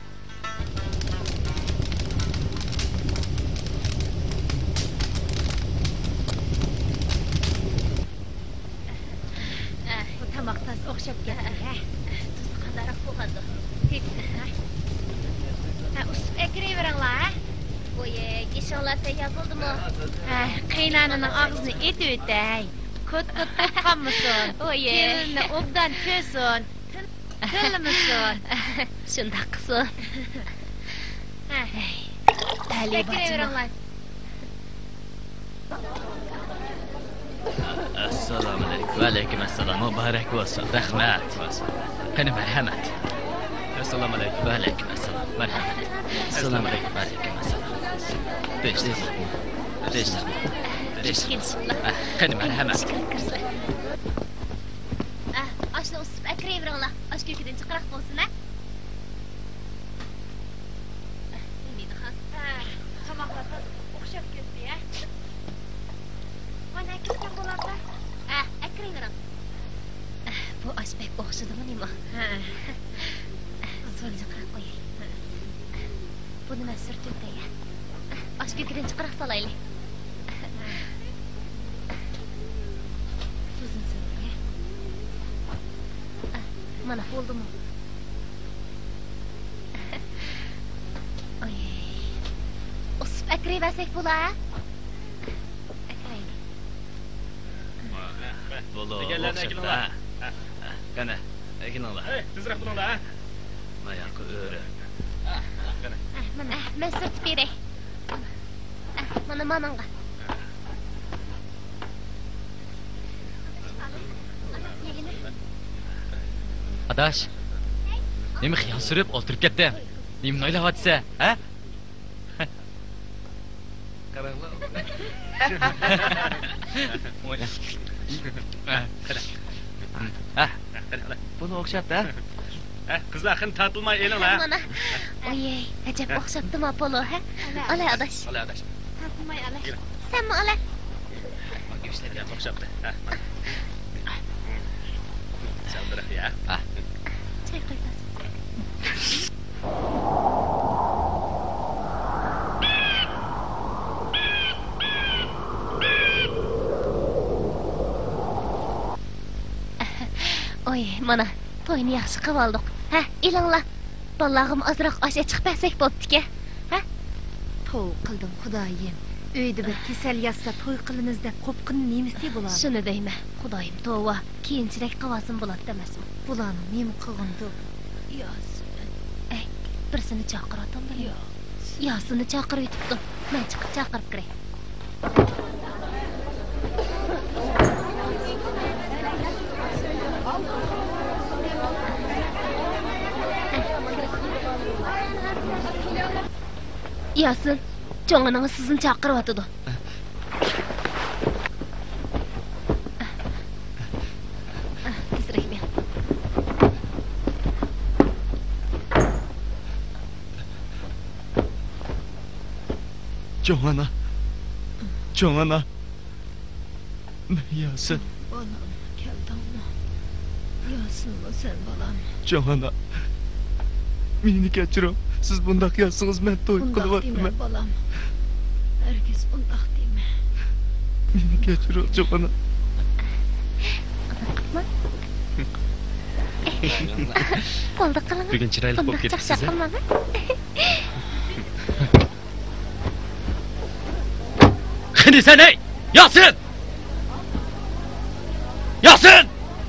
[SPEAKER 2] Bu tamoqdan o'xshab ketdi, ha?
[SPEAKER 4] Tuz qandaroq bo'ladi.
[SPEAKER 2] Ha, usib ekirayveringlar, ha?
[SPEAKER 4] Oye, ishonlar tayyor bo'ldimi?
[SPEAKER 2] Ha, qiynanining og'zini et o'tay. Kut-kut tutqanmisin.
[SPEAKER 4] Oye.
[SPEAKER 2] Kelinni obdan ko'sin. Tilmisin.
[SPEAKER 4] Shunda qilsin.
[SPEAKER 2] Ha,
[SPEAKER 4] Tali bacım.
[SPEAKER 2] ekirayveringlar.
[SPEAKER 1] Assalomu alaykum. Va alaykum assalom. Muborak bo'lsin. Rahmat. Qani marhamat.
[SPEAKER 3] Assalomu alaykum.
[SPEAKER 1] Va alaykum assalom. Marhamat. Assalomu alaykum. Va alaykum assalom. Deshdi. Deshdi. Deshdi.
[SPEAKER 4] Kelishiblar.
[SPEAKER 1] Qani marhamat.
[SPEAKER 4] Kirsin. Ah, oshni usib akirayveringlar. Osh ko'kidan chiqaroq bo'lsin, ha?
[SPEAKER 2] Ha, tamoqdan o'xshab ketdi, ha? Mana ketgan bo'lardi.
[SPEAKER 4] Ah, akirayvering. Bu osh bek o'xshadimi nima?
[SPEAKER 2] Ha.
[SPEAKER 4] So'lja qilib qo'yay. Bu nima surtibdi ya? Osh ko'kidan chiqaroq solaylik.
[SPEAKER 2] Tuzini surtdi.
[SPEAKER 4] Mana bo'ldimi? Oy. Usib akirayversak bo'lar. Akiraylik.
[SPEAKER 1] Bo'ldi.
[SPEAKER 3] Deganlarni akilinglar.
[SPEAKER 1] Qani, akilinglar.
[SPEAKER 3] Hey, tezroq bo'linglar, ha?
[SPEAKER 1] Mayoqqa o'ri.
[SPEAKER 4] Ah, mana, men surtib beray. Ah, mana mananga.
[SPEAKER 1] Adash. Nima xiyol surib o'ltirib ketdi? Nima o'ylayapsa, ha?
[SPEAKER 3] Qaranglar.
[SPEAKER 1] Ha, buni o'xshatdi, ha?
[SPEAKER 3] Ha, qizlar xin tortilmay elinglar.
[SPEAKER 4] Mana. Oy, ajab o'xshatdimi polo, ha? Ola adash.
[SPEAKER 3] Ola adash.
[SPEAKER 2] Tapmay ala.
[SPEAKER 4] Senmi ola?
[SPEAKER 3] Bak ishlarga o'xshabdi. Ha, mana. Saldiraq ya.
[SPEAKER 1] Ha.
[SPEAKER 4] Choy qo'yasiz. Oy, mana to'yni yaxshi qilib oldik. Ha, ilinglar. Balog'im ozroq osh chiqib bersak bo'pti-ku. Ha?
[SPEAKER 2] To'y qildim, xudoyim. Uyda bir kasal yatsa to'y qilamiz deb qo'pqin nemisi bo'ladi.
[SPEAKER 4] Shuni deyman. Xudoyim tova, keyinchilik qilvasin bo'ladi demasmi?
[SPEAKER 2] Bularni nima qilg'indi? Yo'q.
[SPEAKER 4] Ey, birsini chaqiratam da. Yo'q. Yosini chaqirib yutibdim. Men chiqib chaqirib kiray. Yasin, cho'ng'aning sizni chaqiryotidi. Tezroq men.
[SPEAKER 5] Jo'ngana. Jo'ngana. Yasin.
[SPEAKER 2] Onam keldimi? Yo'q. Rossınmı sen balam?
[SPEAKER 5] Çoğ ana. Meni kechiring. Siz bundaq yazsangiz men to'y
[SPEAKER 2] Bundaq
[SPEAKER 5] qilyapman.
[SPEAKER 2] deme balam. Herkes bundaq deme.
[SPEAKER 5] Meni kechiring, çoğ ana.
[SPEAKER 4] Bo'ldi qilaman.
[SPEAKER 3] Bugun chiroyli bo'lib
[SPEAKER 4] Bundoq
[SPEAKER 3] ketibsiz.
[SPEAKER 4] chaqchaq qilmadi.
[SPEAKER 1] Qani sen ey! Yasin! Yasin!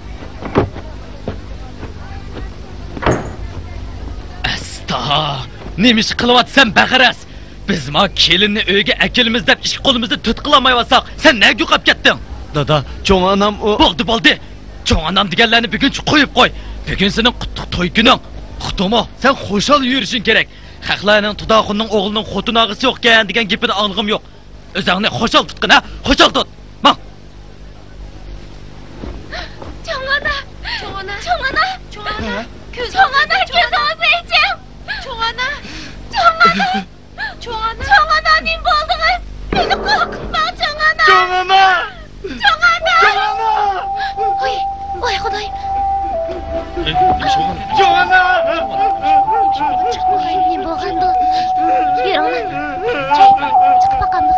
[SPEAKER 1] Asta! Nima ish qilyapsan Bag'aras? Biz ma kelinni uyga akilimiz deb ish qo'limizni tut qilolmayotsak, sen nega yo'qab ketding?
[SPEAKER 5] Dada, cho'ng anam o
[SPEAKER 1] Bo'ldi, bo'ldi. Cho'ng onam deganlarni buguncha qo'yib qo'y. Bugun sening qutlug' to'y kuning. Qutlug'mo, sen xo'shal yurishing kerak. Haqlarning Tudoxunning o'g'lining xotin og'isi yo'qkan degan gapini anglim yo'q. O'zingni xo'shal tutqin, ha? Xo'shal tut. Mang.
[SPEAKER 4] Cho'ngona.
[SPEAKER 2] Çoğana,
[SPEAKER 4] Cho'ngona.
[SPEAKER 2] çoğana, göz
[SPEAKER 4] Cho'ngona, ko'z o'zaychim.
[SPEAKER 2] çoğana,
[SPEAKER 4] Cho'ngona.
[SPEAKER 2] çoğana.
[SPEAKER 4] Cho'ngona, nim bo'ldingiz? Meni qo'rqitma, Cho'ngona.
[SPEAKER 5] Cho'ng ana!
[SPEAKER 4] Cho'ngona.
[SPEAKER 5] Cho'ng ana!
[SPEAKER 4] Voy, voy xudoyim.
[SPEAKER 5] Cho'ng ana!
[SPEAKER 4] Voy, nim bo'lgandi? Yuringlar. Chiqib boqamiz.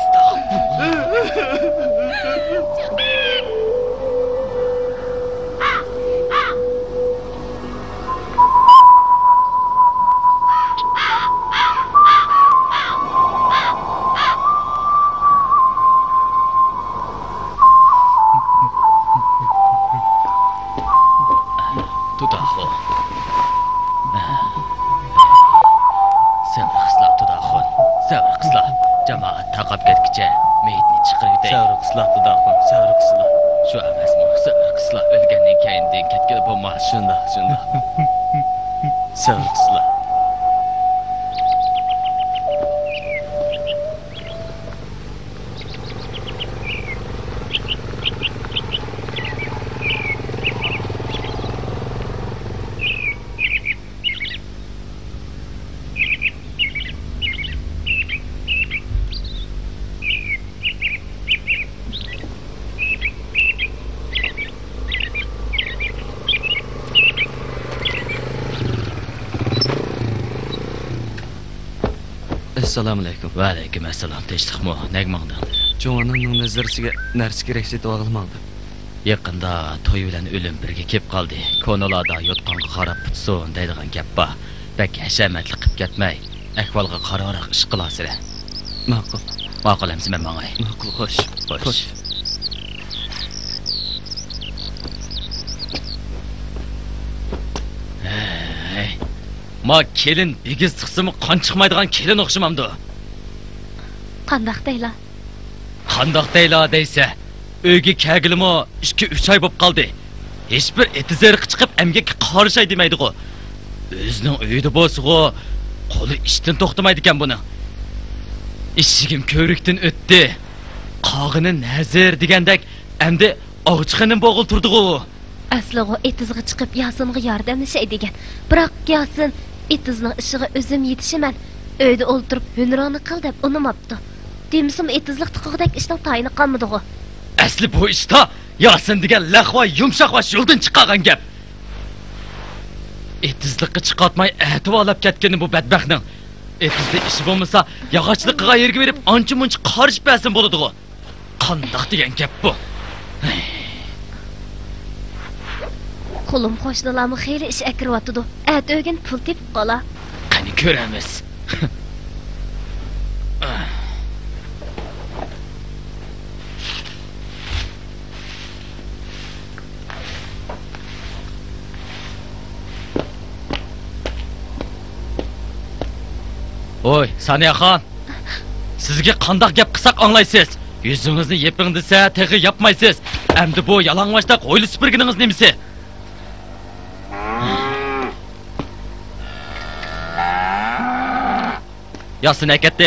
[SPEAKER 1] Tudoxun. Sabr qilslar Tudoxun. Sabr qilslar. Jamoat taqab ketguncha meyitni chiqarib yutay.
[SPEAKER 5] Savr qislar Tudoxun, savr qislar.
[SPEAKER 1] Shu emasmi? Sabr qilslar. O'lgandan keyin den ketgan bo'lmas.
[SPEAKER 5] Shunda, shunda. Savr qislar. Assalomu alaykum.
[SPEAKER 1] Va alaykum assalom. Tinchlikmi? Nagmangdan.
[SPEAKER 5] Cho'ng anamning nazarisiga narsa kerak deb olg'ilmadi.
[SPEAKER 1] Yaqinda to'y bilan o'lim birga kelib qoldi. Konolarda yotqonga qarab tutsin deydigan gap bor. Bak hashamatli qilib ketmay, ahvolga qarorroq ish qilasizlar.
[SPEAKER 5] Ma'qul.
[SPEAKER 1] Ma'qulamiz men mangay.
[SPEAKER 5] Ma'qul, xo'sh.
[SPEAKER 1] Xo'sh. Hey. Ma kelin bigiz chiqsimi qon chiqmaydigan kelin o'xshamamdi.
[SPEAKER 4] Qandaq deylar?
[SPEAKER 1] Qandoq deyla deysa, uyga kelgilimi ikki uch oy bo'lib qoldi. Hech bir etizerqi chiqib emgakka qarishay demaydi-ku. O'zining uyida bo'lsa-ku, qo'li ishdan to'xtamaydi ekan buni. Ishigim ko'rikdan o'tdi. Qog'ini nazir degandek, endi og'chiqini bo'g'il turdi-ku.
[SPEAKER 4] Asliga etizga chiqib Yasinga yordamlashay degan. Biroq Yasin etizning ishiga o'zim yetishiman. Uyda o'ltirib hunroni qil deb unimabdi. Demsim etizlik tiqig'idek ishning tayini qolmadi-ku.
[SPEAKER 1] Asli bu ishda Yasin degan laqva yumshoq va yo'ldan chiqqan gap. Etizlikqa chiqatmay ativolab ketgani bu badbaxtning. Etizda ishi bo'lmasa, yog'ochliqiga yerga berib, ancha-muncha qarishib bersin bo'ladi-ku. Qandoq degan gap bu?
[SPEAKER 4] Qo'lim qo'shnilarni xeyli ish akiryotdi. At o'gin pul tepib qola.
[SPEAKER 1] Qani ko'ramiz. Oy, Saniyaxon. Sizga qandoq gap qilsak anglaysiz? Yuzingizni yeping desa, teg'i yapmaysiz. Endi bu yalang'ochda qo'yli supurginingiz nimasi? Yasin akatdi.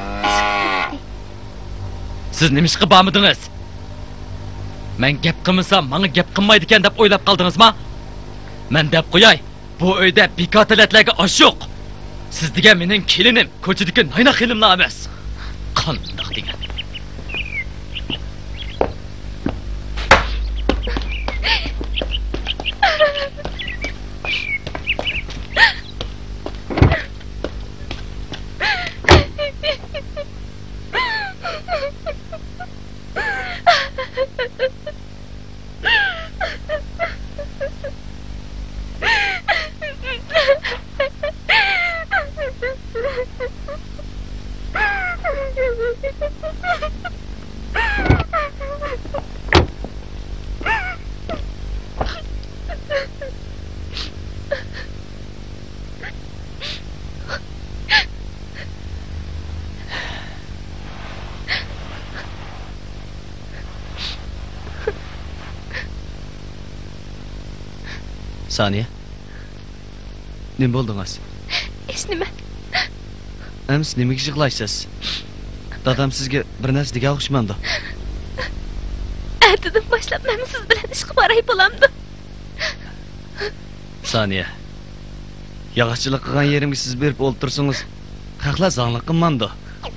[SPEAKER 1] Siz nima ish qilib bormidingiz? Men gap qilmasam, menga gap qilmaydi ekan deb o'ylab qoldingizmi? Men deb qo'yay, bu uyda bekotalatlarga osh yo'q. Siz degan mening kelinim, ko'chadagi nayna xilimlar emas. Qandoq degan?
[SPEAKER 5] Saniye. Nima bo'ldingiz?
[SPEAKER 4] Hech nima.
[SPEAKER 5] Ams nimaga yig'laysiz? Dadam sizga bir narsa degan o'xshamadi.
[SPEAKER 4] Ertadan boshlab men siz bilan ishga boray bo'lamdi.
[SPEAKER 5] Saniye. Yağışçılık qilgan yerimga siz berib o'ltirsangiz, haqlar zanglik qilmandi.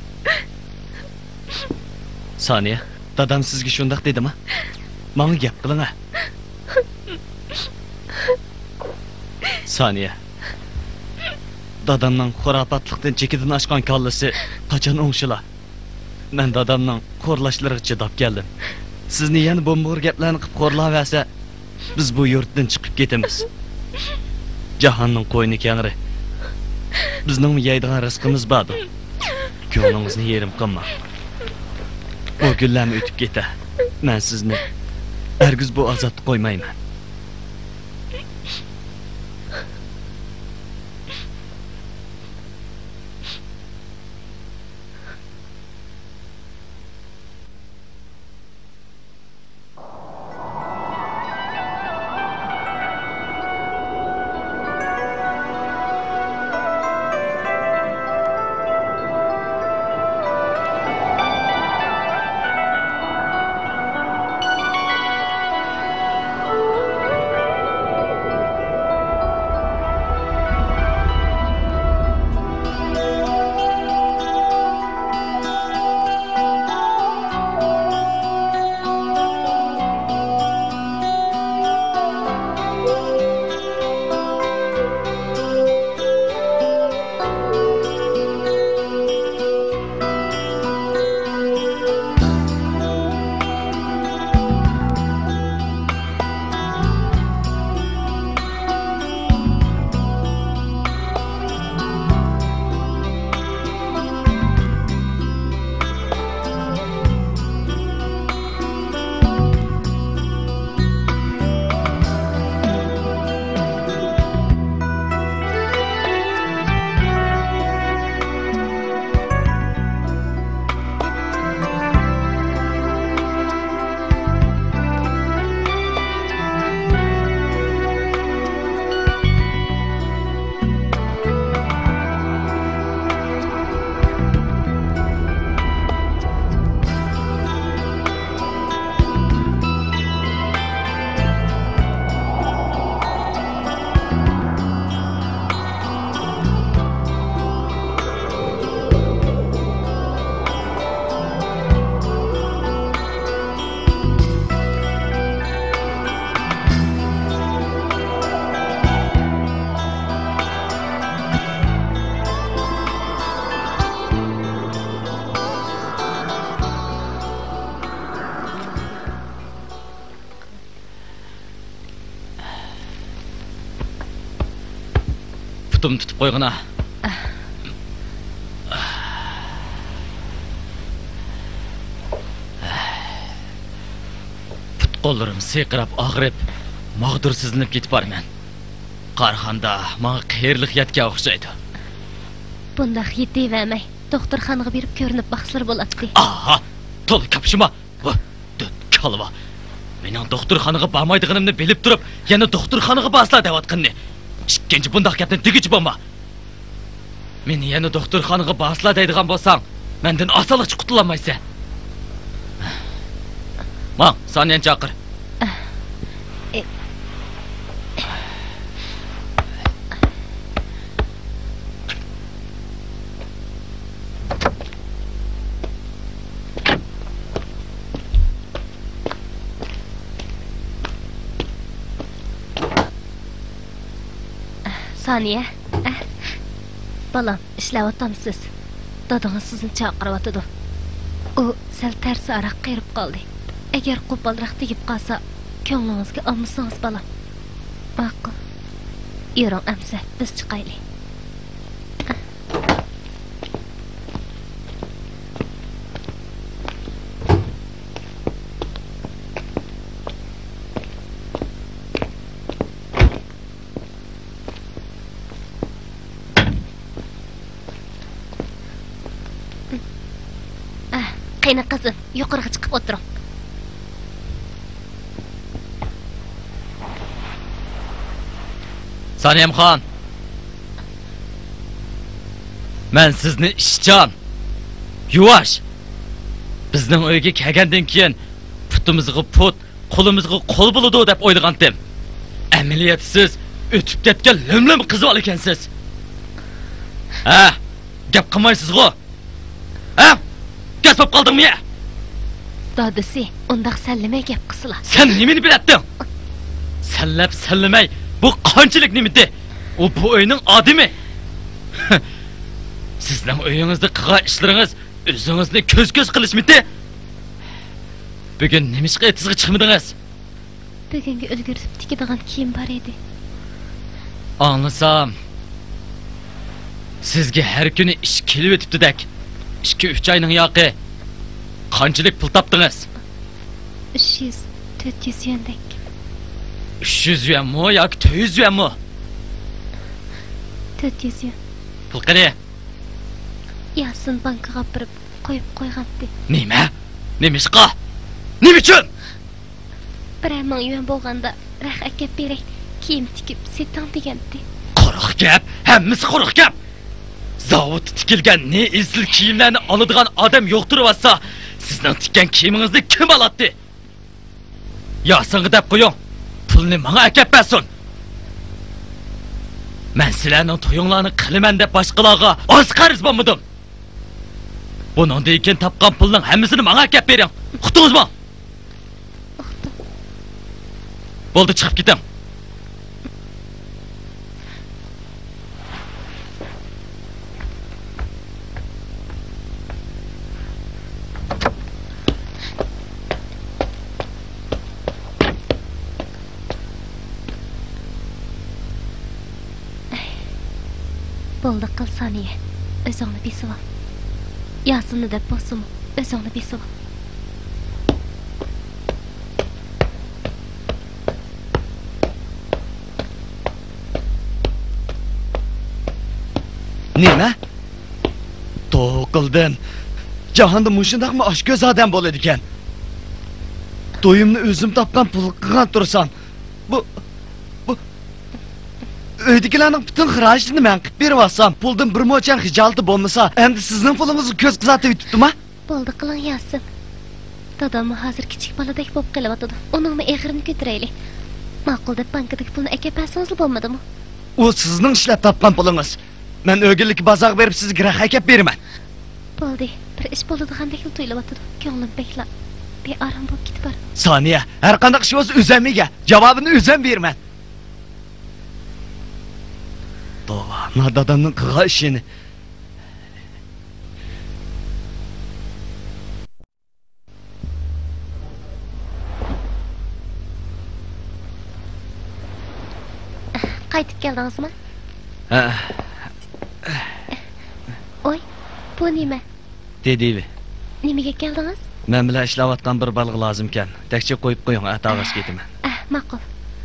[SPEAKER 5] Saniye, dadam sizga shundoq dedimi? Menga gap qiling. Saniye. Dadamning xurofotlikdan chekidan oshgan kallasi qachon o'ngshila? Men dadamning qo'rlashlariga chidab keldim. Sizni yana bo'mbo'r gaplarni qilib qo'rlaversa, biz bu yurtdan chiqib ketamiz. Jahonning qo'yni kengri. Bizning yeydigan rizqimiz bor. Ko'nglingizni yerim qilma. Bu kunlarni o'tib keta. Men sizni hargiz bu azobga qo'ymayman.
[SPEAKER 1] Putum tutib qo'yg'ina. Put qo'llarim seqirab og'rib, mag'dursizlanib ketib borman. Qaraganda menga qiyirlik yetga o'xshaydi.
[SPEAKER 4] Bundaq yetavermay, doktorxonaga berib ko'rinib baxslar bo'ladi.
[SPEAKER 1] Aha, to'l kapshima. Kalva. Mening doktorxonaga bormaydiganimni bilib turib, yana doktorxonaga borslar deyotganni. Ikkinchi bundaq gapni tugichi bo'lma. Meni yana doktorxonaga borslar deydigan bo'lsang, mendan osonlikcha qutulolmaysan. Mang, Soniyani chaqir.
[SPEAKER 4] Saniye. Eh. Balam, ishlayaptamsiz. Dadangiz sizni chaqiryotdi. U sal tarsi araq qirib qoldi. Agar qo'polroq tegib qolsa, ko'nglingizga olmasangiz balam. Ma'qul. Yuring amsa, biz chiqaylik. Qani qizim, yuqoriga chiqib o'tiring.
[SPEAKER 1] Saniyamxon. Men sizni ishchan, yuvash. Bizning uyga kelgandan keyin putimizga put, qo'limizga qo'l bo'ladi deb o'ylagandim. Amaliyatsiz o'tib ketgan limlim qiz bor ekansiz. Ha, gap qilmaysiz-ku. Ha? Gasp qoldingmi?
[SPEAKER 4] Dadisi, undaq sallamay gap qilsila.
[SPEAKER 1] Sen nimani bilatding? Sallab sallamay, bu qanchalik nimidi? U bu uyning odimi? Sizning uyingizda qilgan ishlaringiz o'zingizni ko'z-ko'z qilishmidi? Bugun nimishqa etizga chiqmadingiz?
[SPEAKER 4] Bugunga ulgurib tikadigan kiyim bor edi.
[SPEAKER 1] Anlasam, sizga har kuni ish kelib o'tibdi-dak. ikki uch oyning yoqi. Qanchalik pul topdingiz?
[SPEAKER 4] uch yuz to'rt yuz yuandek.
[SPEAKER 1] uch yuz yuanmi yoki to'rt yuz yuanmi?
[SPEAKER 4] to'rt yuz yuan.
[SPEAKER 1] Pul qani?
[SPEAKER 4] Yasin bankaga borib qo'yib qo'ygandi.
[SPEAKER 1] Nima? Nimishqa? Nima uchun?
[SPEAKER 4] Bir ming yuan bo'lganda rax akab beray, kiyim tikib setan degandi.
[SPEAKER 1] Quruq gap, hammasi quruq gap. Zavod tikilgan ne izil kiyimlarni oladigan odam yo'qtirib-olsa, sizning tikkan kiyimingizni kim oladi? Yasinga deb qo'ying. Pulni menga akab bersin. Men sizlarning to'yinglarni qilaman deb boshqalarga oz qarz bo'lmadim. Bundan keyin topgan pulning hammasini menga akab bering. Uqdingizmi?
[SPEAKER 4] Uqdim.
[SPEAKER 1] Bo'ldi, chiqib keting.
[SPEAKER 4] Bo'ldi qil Saniya. O'zingni besib ol. Yasinni deb bo'lsin, o'zingni besib ol.
[SPEAKER 5] Nima? To'qildim. Jahonda mushundaqmi oshko'z odam bo'ladi ekan. To'yimni o'zim topgan pul qilgan tursam, bu bu uydagilarning butun xirajini men qilib berib olsam, puldan bir mo'chan hijalti bo'lmasa, endi sizning pulingizni ko'z qizatib yutibdimi?
[SPEAKER 4] Bo'ldi qiling Yasin. Dadamni hozir kichik boladek bo'lib qelyapti. Uningni eg'irini ko'taraylik. Ma'qul deb bankadagi pulni akab bersangiz bo'lmadimi?
[SPEAKER 5] U sizning ishlab topgan pulingiz. Men o'g'illik bozor berib sizga rax akab beraman.
[SPEAKER 4] Bo'ldi. Bir ish bo'ladigandek tuyulyapti. Ko'nglim bekla. Bearam bo'lib ketib bor.
[SPEAKER 5] Saniya, har qanday ish o'z o'zamiga javobini o'zim beraman. To'g'ri, dadamning qilgan ishini
[SPEAKER 4] Qaytib keldingizmi?
[SPEAKER 5] Ha,
[SPEAKER 4] Oy, bu nima?
[SPEAKER 5] dedivi.
[SPEAKER 4] Nimaga keldingiz?
[SPEAKER 5] Men bilan ishlayotgan bir balig lozim ekan. Tekchi qo'yib qo'ying, atog'ish ketaman.
[SPEAKER 4] Ah, ma'qul.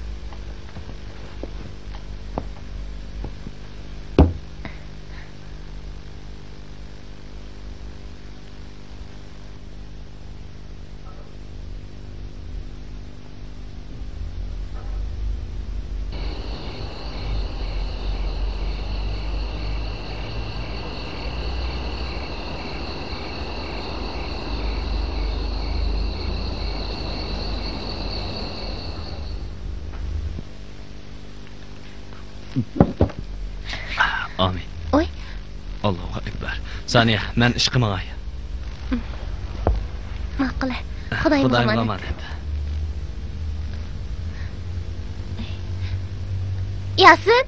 [SPEAKER 5] Amin.
[SPEAKER 4] Oy.
[SPEAKER 5] Allohu akbar. Saniya, men ish qilmay.
[SPEAKER 4] Ma'qul. Xudoyim
[SPEAKER 5] Xudoyim
[SPEAKER 4] omonat.
[SPEAKER 5] omonat.
[SPEAKER 4] Yasin.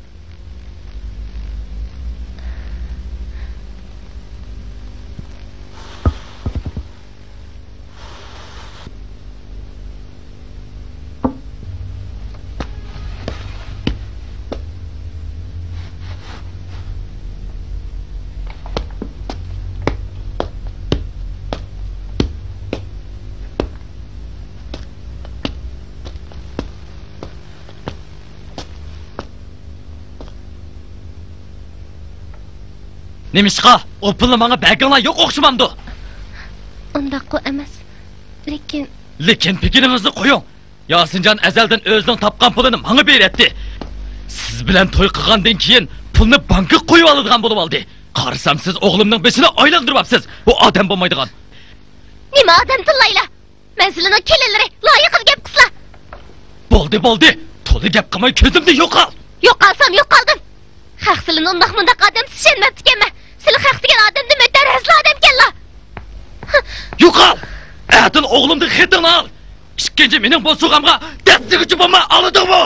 [SPEAKER 1] Nimishqa? O pulni menga berganlar yo'q o'xshamamdi.
[SPEAKER 4] Undaqqa emas. Lekin
[SPEAKER 1] Lekin pikiningizni qo'ying. Yasinjon azaldan o'zining topgan pulini menga beradi. Siz siz bilan to'y qilgandan keyin pulni bankka qo'yib oladigan bo'lib oldi. Qarasam siz o'g'limning beshini oylantiryapsiz. Bu odam bo'lmaydigan.
[SPEAKER 4] Nima odam tillayla? Men sizlarning kelinlari loyiqli gap qisla.
[SPEAKER 1] Bo'ldi, bo'ldi. To'la gap qilmay ko'zimni yo'qol.
[SPEAKER 4] Yo'qolsam yo'qoldim. Haq sizlarning undaq mundaq odam tushunmabdi ekanman. Sizlar haq degan odamni mutarrazli odam ekanlar.
[SPEAKER 1] Yo'qol. Adil o'g'limning xetini al. Ikkinchi mening bu sug'amga dastiguchi bo'lma, oladingmi?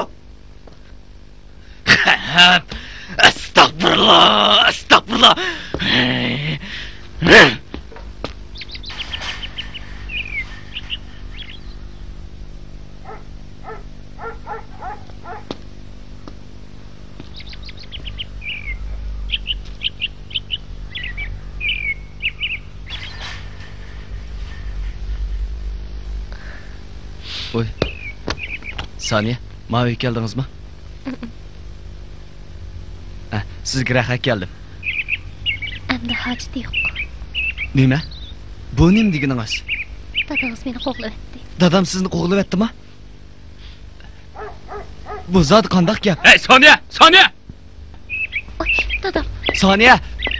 [SPEAKER 1] Astagfirullah, astagfirullah.
[SPEAKER 5] Oy. Saniye, mavi geldiniz mi? Ha, sizga rahmat keldim.
[SPEAKER 4] Endi hojati yo'q.
[SPEAKER 5] Nima? Bu nim deganingiz?
[SPEAKER 4] Dadangiz meni qo'g'layapti.
[SPEAKER 5] Dadam sizni qo'g'layaptimi? Bu zot qandoq gap?
[SPEAKER 3] Ey, Soniya, Soniya!
[SPEAKER 4] Oy, dadam.
[SPEAKER 5] Saniye.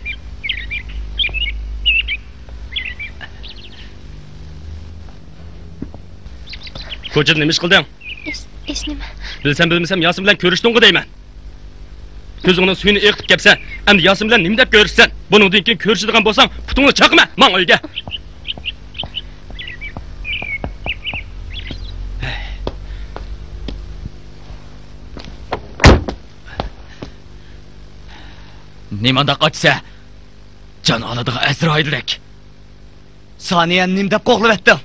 [SPEAKER 3] Ko'chada nima ish qilding?
[SPEAKER 4] Ish, ish nima?
[SPEAKER 3] Bilsam bilmasam Yasin bilan ko'rishdingmi deyman. Ko'zingning suyini eqitib kelsan, endi Yasin bilan nima deb ko'rishsan? Buningdan keyin ko'rishadigan bo'lsang, putingni chaqma, men uyga.
[SPEAKER 1] Nimanda qochsa, jon oladigan Azroildek.
[SPEAKER 5] Saniye nim deb qo'g'layapting?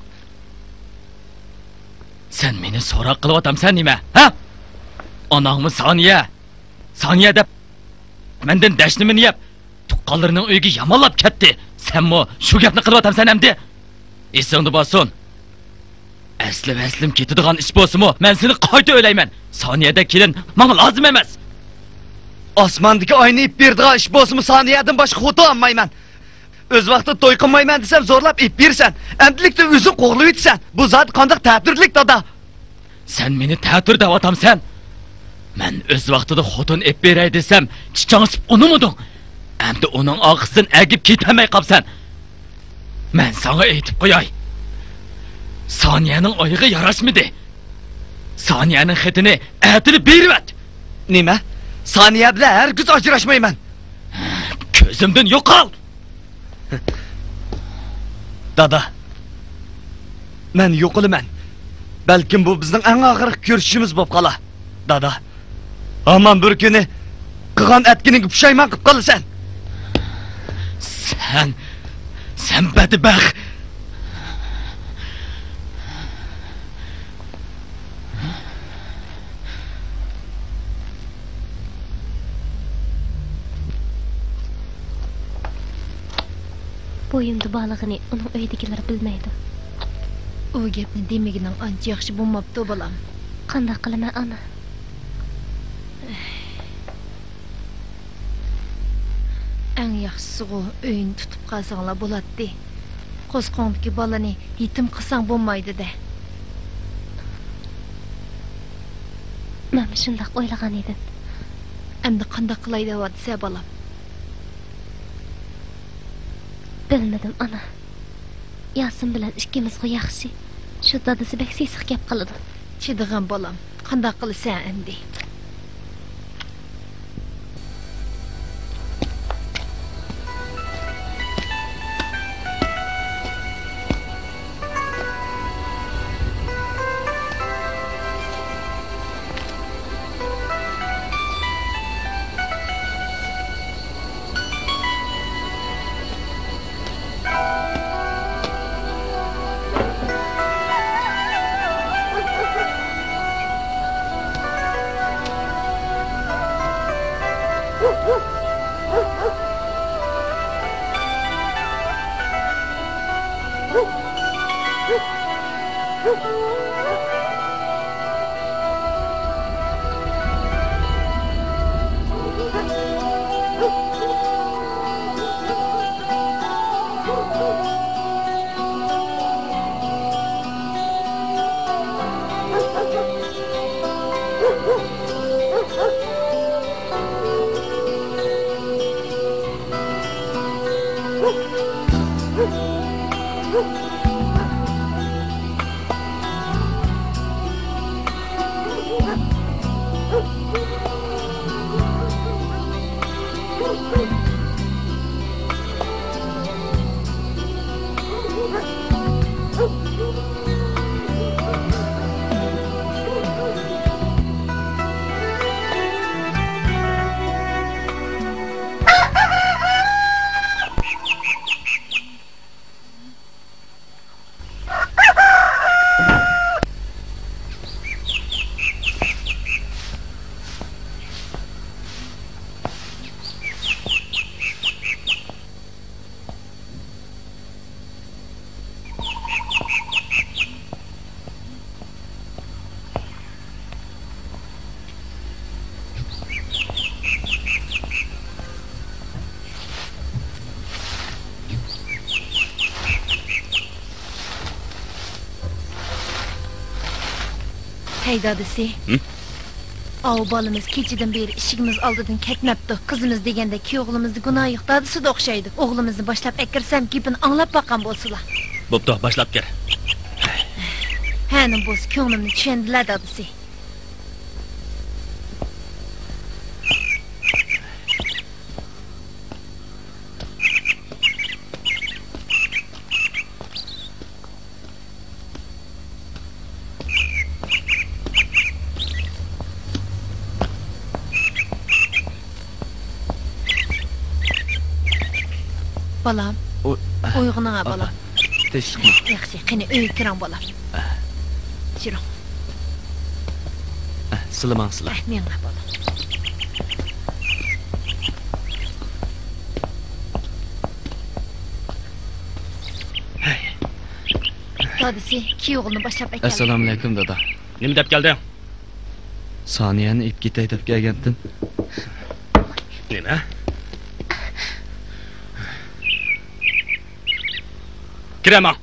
[SPEAKER 1] Sen meni so'roq qilyapsan nima? Ha? Onangmi Soniya? Soniya deb mendan dashnimni yeb, tuqqanlarining uyiga yamonlab ketdi. Senmi shu gapni qilyapsan endi? Esingni bo'lsin. Asli aslim ketadigan ish bo'lsa-mu, men seni qayta o'ylayman. Soniyada kelin menga lozim emas.
[SPEAKER 5] Osmondagi oyni ip berdigan ish bo'lsa-mu, Saniyadan boshqa xoto olmayman. O'z vaqtida to'y qilmayman desam zo'rlab ip bersan. Endilikda o'zing qo'g'lab etsan. Bu zot qanday ta'tirlik dada?
[SPEAKER 1] Sen meni ta'tir deyapsan. Men o'z vaqtida xotin ip beray desam, chichangchib unumuding. Endi uning og'zidan agib ketmay qolsan. Men sana aytib qo'yay. Soniyaning oyiga yarashmadi. Soniyaning xetini atini berib.
[SPEAKER 5] Nima? Saniya bilan hargiz ajrashmayman.
[SPEAKER 1] Ko'zimdan yo'qol.
[SPEAKER 5] Dada. Men yo'qolaman. Balkim bu bizning eng oxirgi ko'rishimiz bo'lib qolar. Dada. Aman bir kuni qilgan atkining pushaymon qilib qolasan.
[SPEAKER 1] Sen sen badbaxt.
[SPEAKER 4] Bo'yimda balig'ini uning uydagilar bilmaydi.
[SPEAKER 2] U gapni demagining ancha yaxshi bo'lmabdi, bolam.
[SPEAKER 4] Qanday qilaman, ana?
[SPEAKER 2] Eng yaxshisi u uyni tutib qolsanglar bo'ladi. Qo'zqondagi bolani yetim qilsang bo'lmaydi-da.
[SPEAKER 4] Men shunday o'ylagan edim.
[SPEAKER 2] Endi qanday qilay deyapti, bolam?
[SPEAKER 4] Bilmadim, ana. Yasin bilan ikkimizga yaxshi. Shu dadasi bek sesiq gap qiladi.
[SPEAKER 2] Chidigan bolam, qanday qilsan endi? Hey dadisi.
[SPEAKER 3] Hı?
[SPEAKER 2] Av balımız keçiden beri işigimiz aldıdan ketmepti. Kızımız degende ki oğlumuzda günah yok. Dadısı da okşaydı. Oğlumuzni başlap ekirsem gipini anlap bakan bolsula.
[SPEAKER 3] Boptu, başlap ker.
[SPEAKER 2] Hänim boz könglimni tushundilar dadisi. Balam,
[SPEAKER 5] O
[SPEAKER 2] uyg'una balam.
[SPEAKER 5] Teşekkür.
[SPEAKER 2] Yaxshi, qani uyga kiram balam. Jiro,
[SPEAKER 5] Sılaman sıla.
[SPEAKER 2] menga balam. Dadisi, kuyovni boshlab aytgan.
[SPEAKER 5] Assalomu alaykum dada.
[SPEAKER 3] Nima deb kelding?
[SPEAKER 5] Soniyani ip ketay deb kelgandim.
[SPEAKER 3] Nima? Kiraman.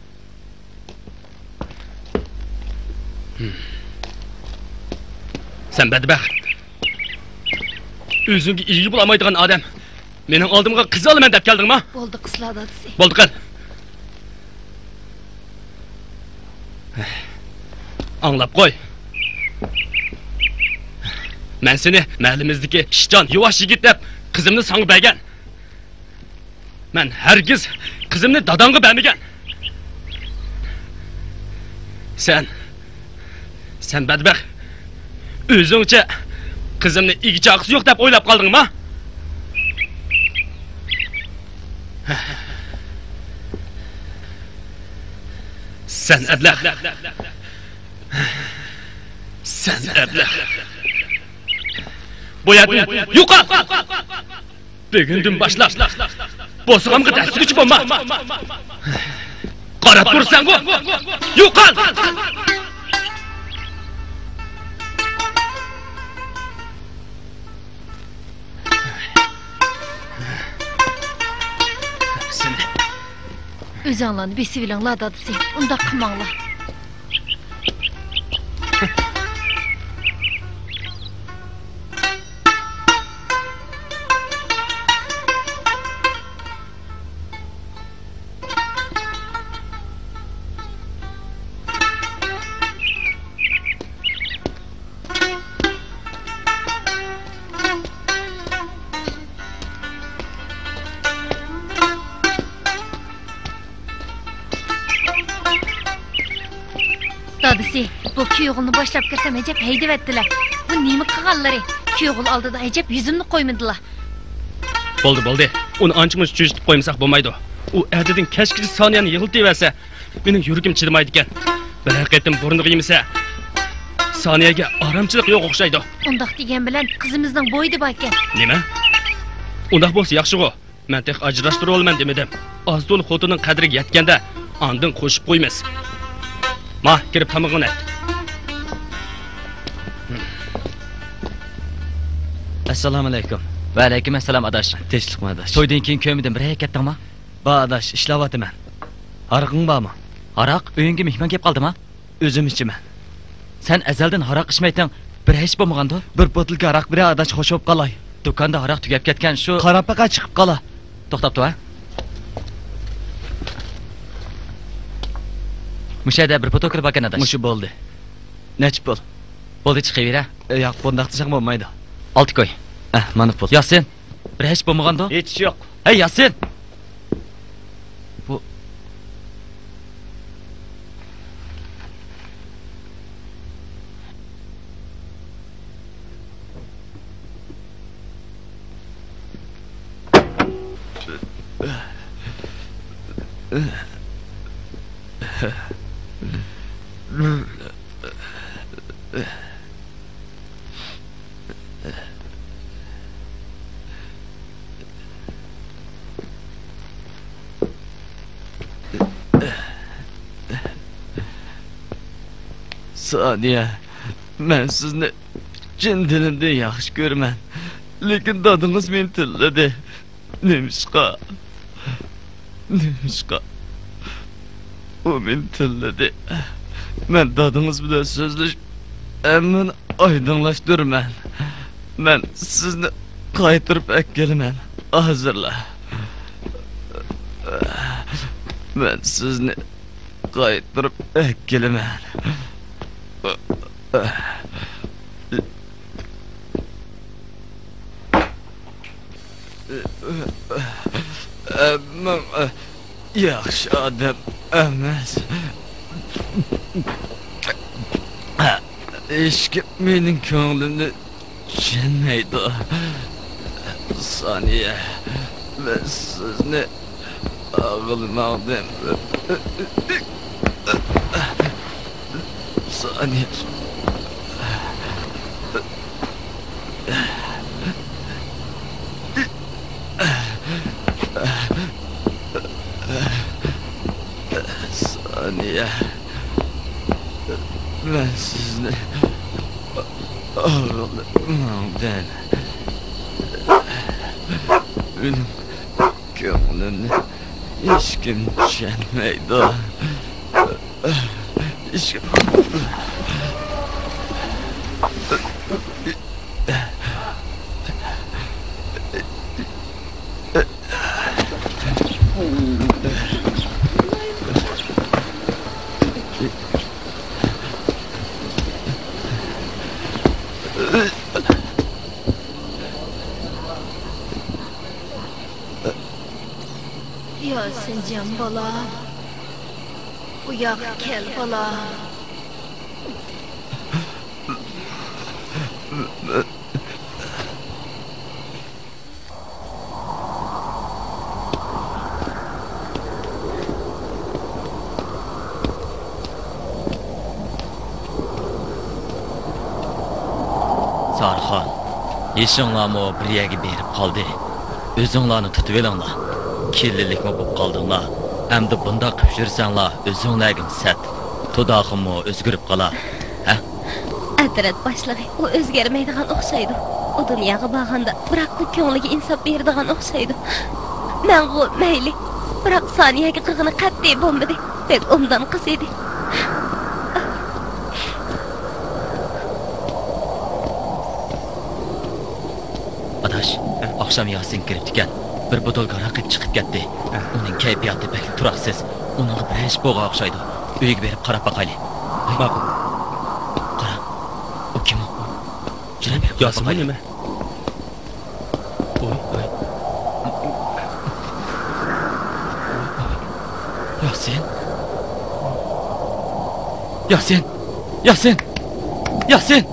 [SPEAKER 3] Hmm. Sen bedbaxt. O'zingga ilgi bo'lmaydigan odam. Mening oldimga qiz olaman deb keldingmi?
[SPEAKER 2] Bo'ldi qizlar dadisi.
[SPEAKER 3] Bo'ldi qil. Anlab qo'y. Men seni mahallamizdagi ishjon, yuvosh yigit deb qizimni sanga bergan. Men hargiz qizimni dadangga bermagan. Sen Sen badbaxt. O'zingcha qizimni igichaqisi yo'q deb o'ylab qoldingmi? Sen ablah. Sen ablah. Bu yerdan yo'qol. Bugundan boshlab bo'sg'amga dasturchi bo'lma. Qarab tursan bu. Yo'qol. Sen
[SPEAKER 2] O'zinglarni besivilinglar dadisi. Unda qilmanglar. Dadisi, bu kuyog'ulni boshlab kirsam ajab haydavatdilar. Bu nima qilganlari? Kuyog'ul oldida ajab yuzimni qo'ymadilar.
[SPEAKER 3] Bo'ldi, bo'ldi. Uni ancha-muncha cho'chitib qo'ymasak bo'lmaydi. U ertadan kechgacha soniyani yig'iltib mening yuragim chidamaydi ekan. Bir haqiqatim burniga yemasa, soniyaga oromchilik yo'q o'xshaydi.
[SPEAKER 2] Undaq degan bilan qizimizning bo'yida bor ekan.
[SPEAKER 3] Nima? Undaq bo'lsa yaxshi-ku. Men tek ajrashtirib olman demadim. Ozdul xotining qadriga yetganda andin qo'shib qo'ymas. Ma, kirib tamog'ini ayt.
[SPEAKER 1] Assalomu alaykum.
[SPEAKER 5] Va alaykum assalom adash.
[SPEAKER 1] Tinchlikmi adash?
[SPEAKER 5] To'ydan keyin ko'midim bir harakatdingmi?
[SPEAKER 1] Ba adash, ishlayapman. Haraqing bormi?
[SPEAKER 5] Aroq uyingga mehmon kelib qoldimi?
[SPEAKER 1] O'zim ichaman.
[SPEAKER 5] Sen azaldan aroq ichmaysan, bir hech bo'lmaganda?
[SPEAKER 1] Bir botilka aroq bir adash xo'shib qolay.
[SPEAKER 5] Do'konda aroq tugab ketgan shu
[SPEAKER 1] Qarapaqa chiqib qola.
[SPEAKER 5] to'xtab tur.
[SPEAKER 1] Müşahede bir protokol bakın adaş.
[SPEAKER 5] Muşu bo'ldi. Nech pul?
[SPEAKER 1] Bo'ldi chiqavera.
[SPEAKER 5] E, yo'q, bundoq desang bo'lmaydi.
[SPEAKER 1] Olti koy.
[SPEAKER 5] Eh, mana pul.
[SPEAKER 1] Yasin. Bir hech bo'lmaganda?
[SPEAKER 5] Hech yo'q.
[SPEAKER 1] Hey Yasin. Bu
[SPEAKER 5] Saniye, ben sizni chin dilimdan yaxshi ko'raman. Lekin dadingiz meni tilladi. Nemishqa? Nemishqa? O meni tilladi. Men dadingiz bilan so'zlash, hamman oydinlashtirman. Men sizni qaytirib akkelaman. Hozirla. Men sizni qaytirib akkelaman. Men yaxshi odam emas. Hech kim mening ko'nglimni tushunmaydi. Saniye, men sizni og'ilmoqdim. Saniye. Saniye. Ben sizni ağlamdan benim gönlümü hiç kim düşenmeydi. Hiç kim...
[SPEAKER 2] Yasin can bala. Uyak kel bala.
[SPEAKER 1] Sarxon, yeshinglarmi bir yerga berib qoldi. O'zinglarni tutib olinglar. Kirlilikmi bo'lib qoldinglar. Endi bunda qilib yursanglar, o'zinglarga sat. To'dog'immi o'zgarib qolar. Ha?
[SPEAKER 4] Adrat boshlig'i, u o'zgarmaydigan o'xshaydi. U dunyoga borganda, biroq bu ko'ngliga insof beradigan o'xshaydi. Men u mayli, biroq Soniyaga qilg'ini qat'iy bo'lmadi. Bek undan qiz edi.
[SPEAKER 1] Adash, akşam Yasin kirib ekan. Bir botol aroq chiqib ketdi. Uning kayfiyati pek turaqsiz. Uning bir ish bo'lgan o'xshaydi. Uyga berib qarab boqaylik.
[SPEAKER 3] Ma'qul.
[SPEAKER 1] Qara. U kim u? Jurab
[SPEAKER 3] Yasin nima? Oy, oy.
[SPEAKER 1] Yasin. Yasin. Yasin. Yasin.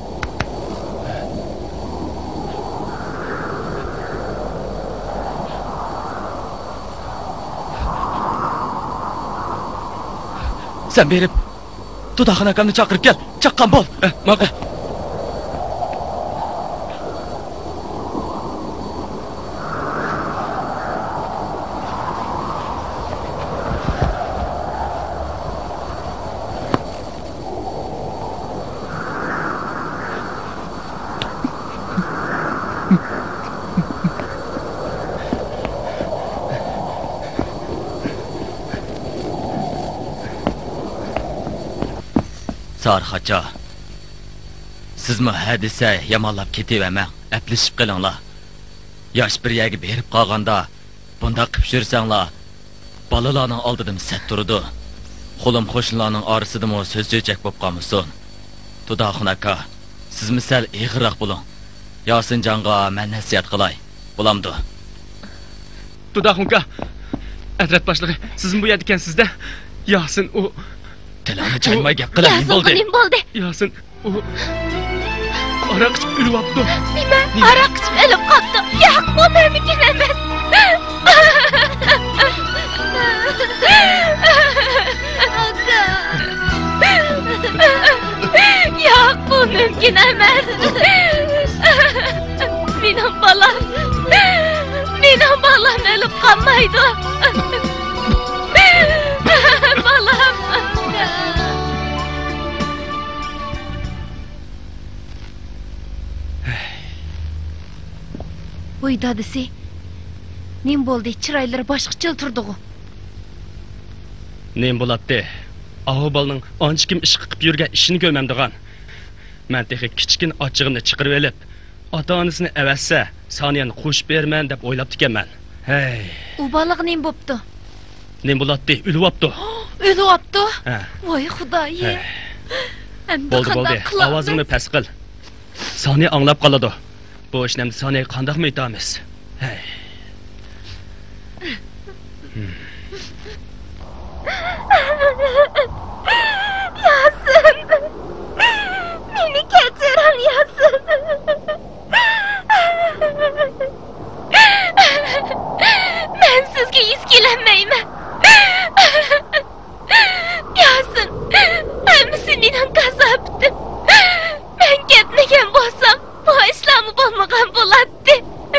[SPEAKER 1] Sen berib Tudaxon akamni chaqirib kel. Chaqqan bo'l.
[SPEAKER 3] Eh, ma'qul.
[SPEAKER 1] Sarxacha. Sizmi hadisa yamonlab ketavermang, aplashib qilinglar. Yosh bir yerga berib qolganda, bunda qilib yursanglar, balalarning oldidan sat turdi. Qo'lim qo'shnilarning orasidami so'z chechak bo'lib qolmasin. Tudaxun aka, sizmi sal ig'roq bo'ling. Yosinjonga men nasihat qilay. Bo'lamdi.
[SPEAKER 3] Tudaxunka, Hazrat boshlig'i, siz bu yerda ekansizda? Yosin u
[SPEAKER 1] tilini chaymay gap qilaman bo'ldi.
[SPEAKER 4] Nima bo'ldi?
[SPEAKER 3] Yosin u aroq ichib o'lyapti.
[SPEAKER 4] Nima? Aroq ichib o'lib qoldi. Yo'q, bu mumkin emas. Yo'q, bu mumkin emas. Mening bolam, mening bolam o'lib qolmaydi. Bolam.
[SPEAKER 2] Voy dadisi. Nim bo'ldi, chiroylari boshqacha turdi-ku.
[SPEAKER 3] Nem bo'ladi? Ahvolning ancha kim ish qilib yurgan ishini ko'rmamdigan. Men texi kichkin ochig'imni chiqarib olib, ota-onasini avassa, Soniyani qo'shib berman deb o'ylabdi ekanman. Hey.
[SPEAKER 2] U baliq nim bo'pti?
[SPEAKER 3] Nem bo'ladi? O'lyapti.
[SPEAKER 2] O'lyapti?
[SPEAKER 3] Ha.
[SPEAKER 2] Voy xudoyi. Endi
[SPEAKER 3] Bo'ldi, bo'ldi.
[SPEAKER 2] qanday qilamiz?
[SPEAKER 3] Ovozingni past qil. Soniya anglab qoladi. Bu ishni Soniyaga qanday aytamiz? Hey.
[SPEAKER 4] Yasin. Meni kechiring, Yasin. Men sizga iskilanmayman. Yasin, hammasi mening kasabim. Men ketmagan bo'lsam, bu ishlarni bo'lmagan bo'ladi.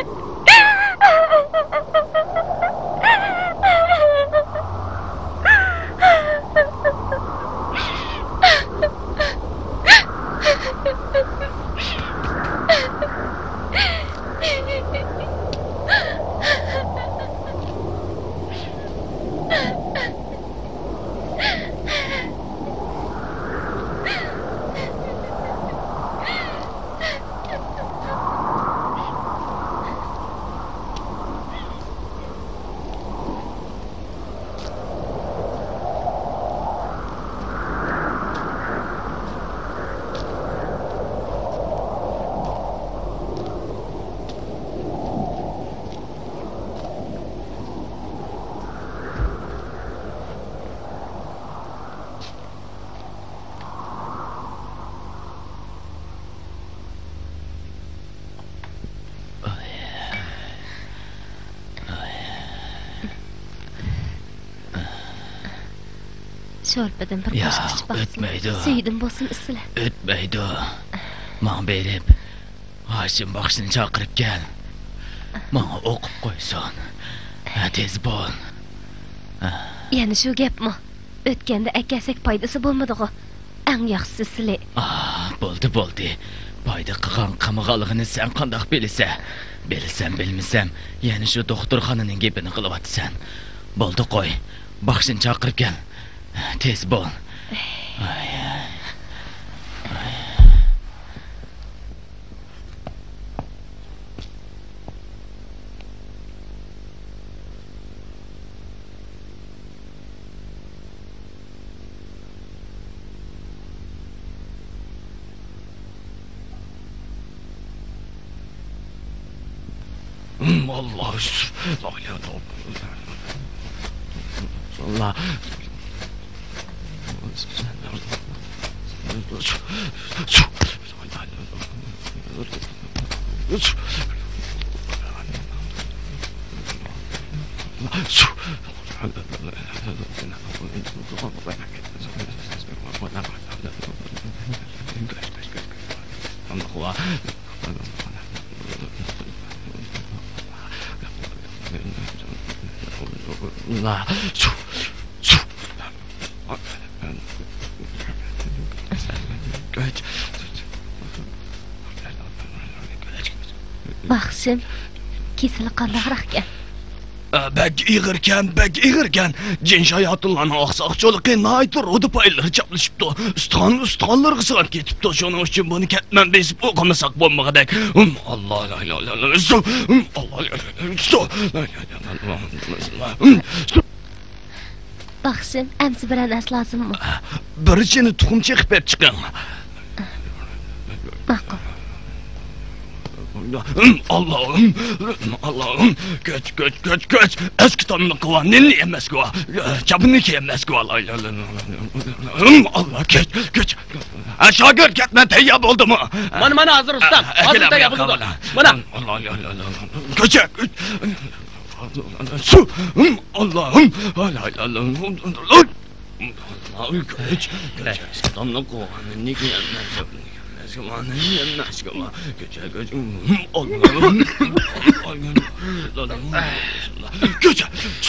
[SPEAKER 4] Şorpadan bir
[SPEAKER 1] Ya,
[SPEAKER 4] boşqacha baxsın.
[SPEAKER 1] ötmeydi.
[SPEAKER 4] Suydim bo'lsin isla.
[SPEAKER 1] O'tmaydi. Men berib, Hashim baxshini chaqirib kel. Menga o'qib qo'ysin. Ha, tez bo'l.
[SPEAKER 4] Yana shu gapmi? O'tganda akasak foydasi bo'lmadi-ku. Eng yaxshisi sizlar.
[SPEAKER 1] Ah, bo'ldi, bo'ldi. Foyda qilgan qamag'aligini sen qandoq bilsa, bilsam bilmasam, yana shu doktorxonaning gapini qilyapsan. Bo'ldi, qo'y. Baxshini chaqirib kel. Tez bo'l. Ay. Allah, la ilahe illallah. La, su, su.
[SPEAKER 4] Baxshim, kesili qandaqroq ekan?
[SPEAKER 5] Bek ig'irkan, bek ig'irkan. Jin hayotlarning oqsoqchiligi naytur udi paylar chaplashibdi. Uston ustonlarga sig'ib ketibdi. Shuning uchun buni ketman besib o'qimasak bo'lmagadek. Um Alloh la ilaha illalloh. Um Alloh la ilaha illalloh.
[SPEAKER 4] Baxşim, əmsi bir ənəs lazımmı?
[SPEAKER 5] Bir içini tuxum çekip hep çıkın.
[SPEAKER 4] Maqul.
[SPEAKER 3] Allah'ım, Allah'ım, göç, göç, göç, göç. Eski tanrı kıva, nenni emez kıva. Çabını ki emez kıva. Allah, göç, göç. Şagir, gitme teyyab oldu mu?
[SPEAKER 7] Mana mana hazır ustam. Hazır teyyab oldu. Mana.
[SPEAKER 3] Allah, Allah, Allah. Göç, göç. Su, Allah'ım, Allah, Allah, Allah. Allah'ım, göç, göç. Eski tanrı kıva, nenni ki emez kıva. Aşkıma ne yiyem aşkıma Göçe göçe Allah'ım Allah'ım Göçe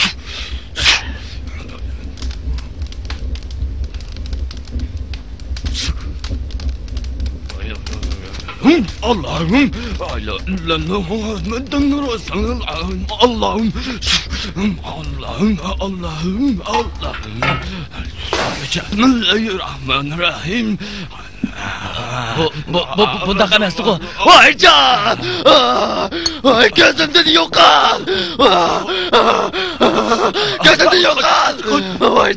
[SPEAKER 3] Allah'ım Allah'ım Allah'ım Allah'ım Allah'ım Allah'ım Bismillahirrahmanirrahim
[SPEAKER 1] Bu, bu, bu, bundaq emasdi o. Vay can! Ay, gözümden yok al! Gözümden yok al! Vay!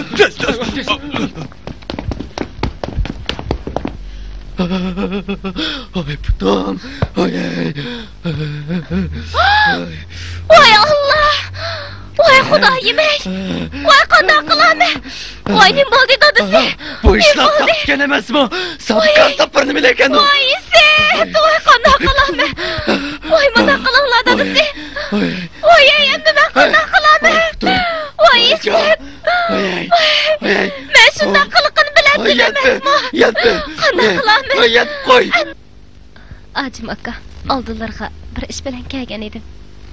[SPEAKER 1] Ay, putam! Ay, ay!
[SPEAKER 4] Vay Allah! Vay Xudoyim ey! Vay qanday qilaman? Voy nim bo'ldi dadasi.
[SPEAKER 1] Bu ishlar sapgan emasmi? Sapgan sapir nima ekan u?
[SPEAKER 4] Voy sen, voy qanday qilaman? Voy mana qilinglar dadasi. Voy endi nima qanday qilaman? Voy sen.
[SPEAKER 1] Voy.
[SPEAKER 4] Men shunday qiliqini biladim emasmi?
[SPEAKER 1] Yatdi.
[SPEAKER 4] Qanday qilaman?
[SPEAKER 1] Voy yat qo'y.
[SPEAKER 4] Ajim aka, oldinlarga bir ish bilan kelgan edim.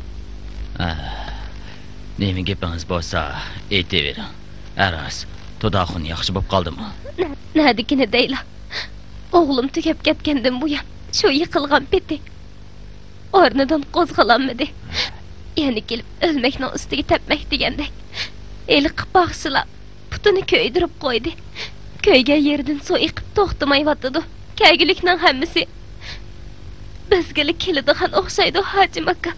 [SPEAKER 1] Nemi gapingiz bo'lsa, aytavering. Aras, Todaxun yaxshi bo'lib qoldimi?
[SPEAKER 4] Nadikini deyla. O'g'lim tugab ketgandan buyon shu yiqilgan peti. O'rnidan qo'zg'alanmadi. Yana kelib o'lmakning ustiga tepmak degandek. Eli qipaqsila putini ko'ydirib qo'ydi. Ko'ygan yerdan suv iqib to'xtamayotdi. Kaygulikning hammasi bizga keladigan o'xshaydi Hajim aka.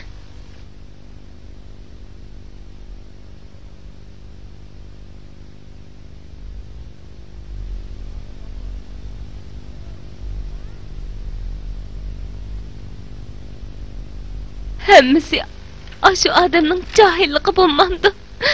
[SPEAKER 4] Hammasi shu odamning johilligi bo'lmamdi.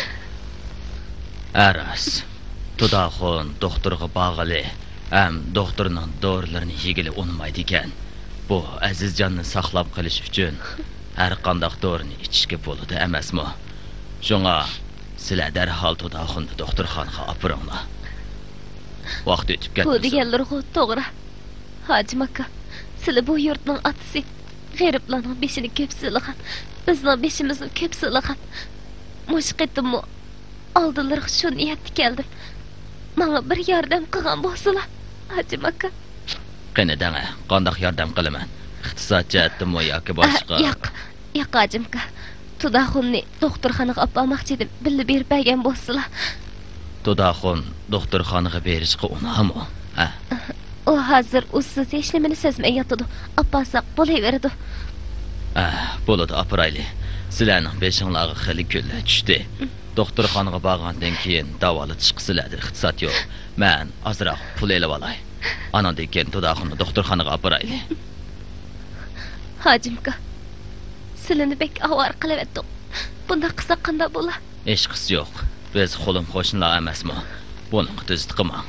[SPEAKER 1] Aras, Todaxun doktorga bog'ili, ham doktorning dorilarini yegili unmaydi ekan. Bu Azizjonni saqlab qilish uchun har qanday dorini ichishga bo'ladi emasmi? Shunga sizlar darhol Todaxunni doktorxonaga olib boringlar. Vaqt o'tib ketdi.
[SPEAKER 4] Bu deganlar to'g'ri. Hajim aka, sizlar bu yurtning otasi. G'eriblarning beshini ko'p silagan, bizning beshimizni ko'p silagan. Mushqitimmi oldinlarga shu niyatda keldim. Menga bir yordam qilgan bo'lsalar, Hajim aka.
[SPEAKER 1] Qani danga, qanday yordam qilaman? Iqtisod jihatdami yoki boshqa?
[SPEAKER 4] Yo'q, yo'q Hajim aka. Todaxunni doktorxonaga olib bormoqchi edim. Billi berib bergan bo'lsalar.
[SPEAKER 1] Todaxun doktorxonaga berishga unami? Ha.
[SPEAKER 4] O hazır ussiz hech nimani sezmay yotadi. Oppasoq bo'laveradi.
[SPEAKER 1] Ah, bo'ladi aprayli. Sizlarning beshinglarga xili kunlar tushdi. Doktorxonaga borgandan keyin davolatish qiladi, iqtisod yo'q. Men ozroq pul elib olay. Anandan keyin Todaxunni doktorxonaga aprayli.
[SPEAKER 4] Hajimka, sizlarni bek avar qilaverdim. Bunda qilsa qanday bo'lar?
[SPEAKER 1] Hech qis yo'q. Biz qo'lim qo'shnilar emasmi? Buni tuzit qilma.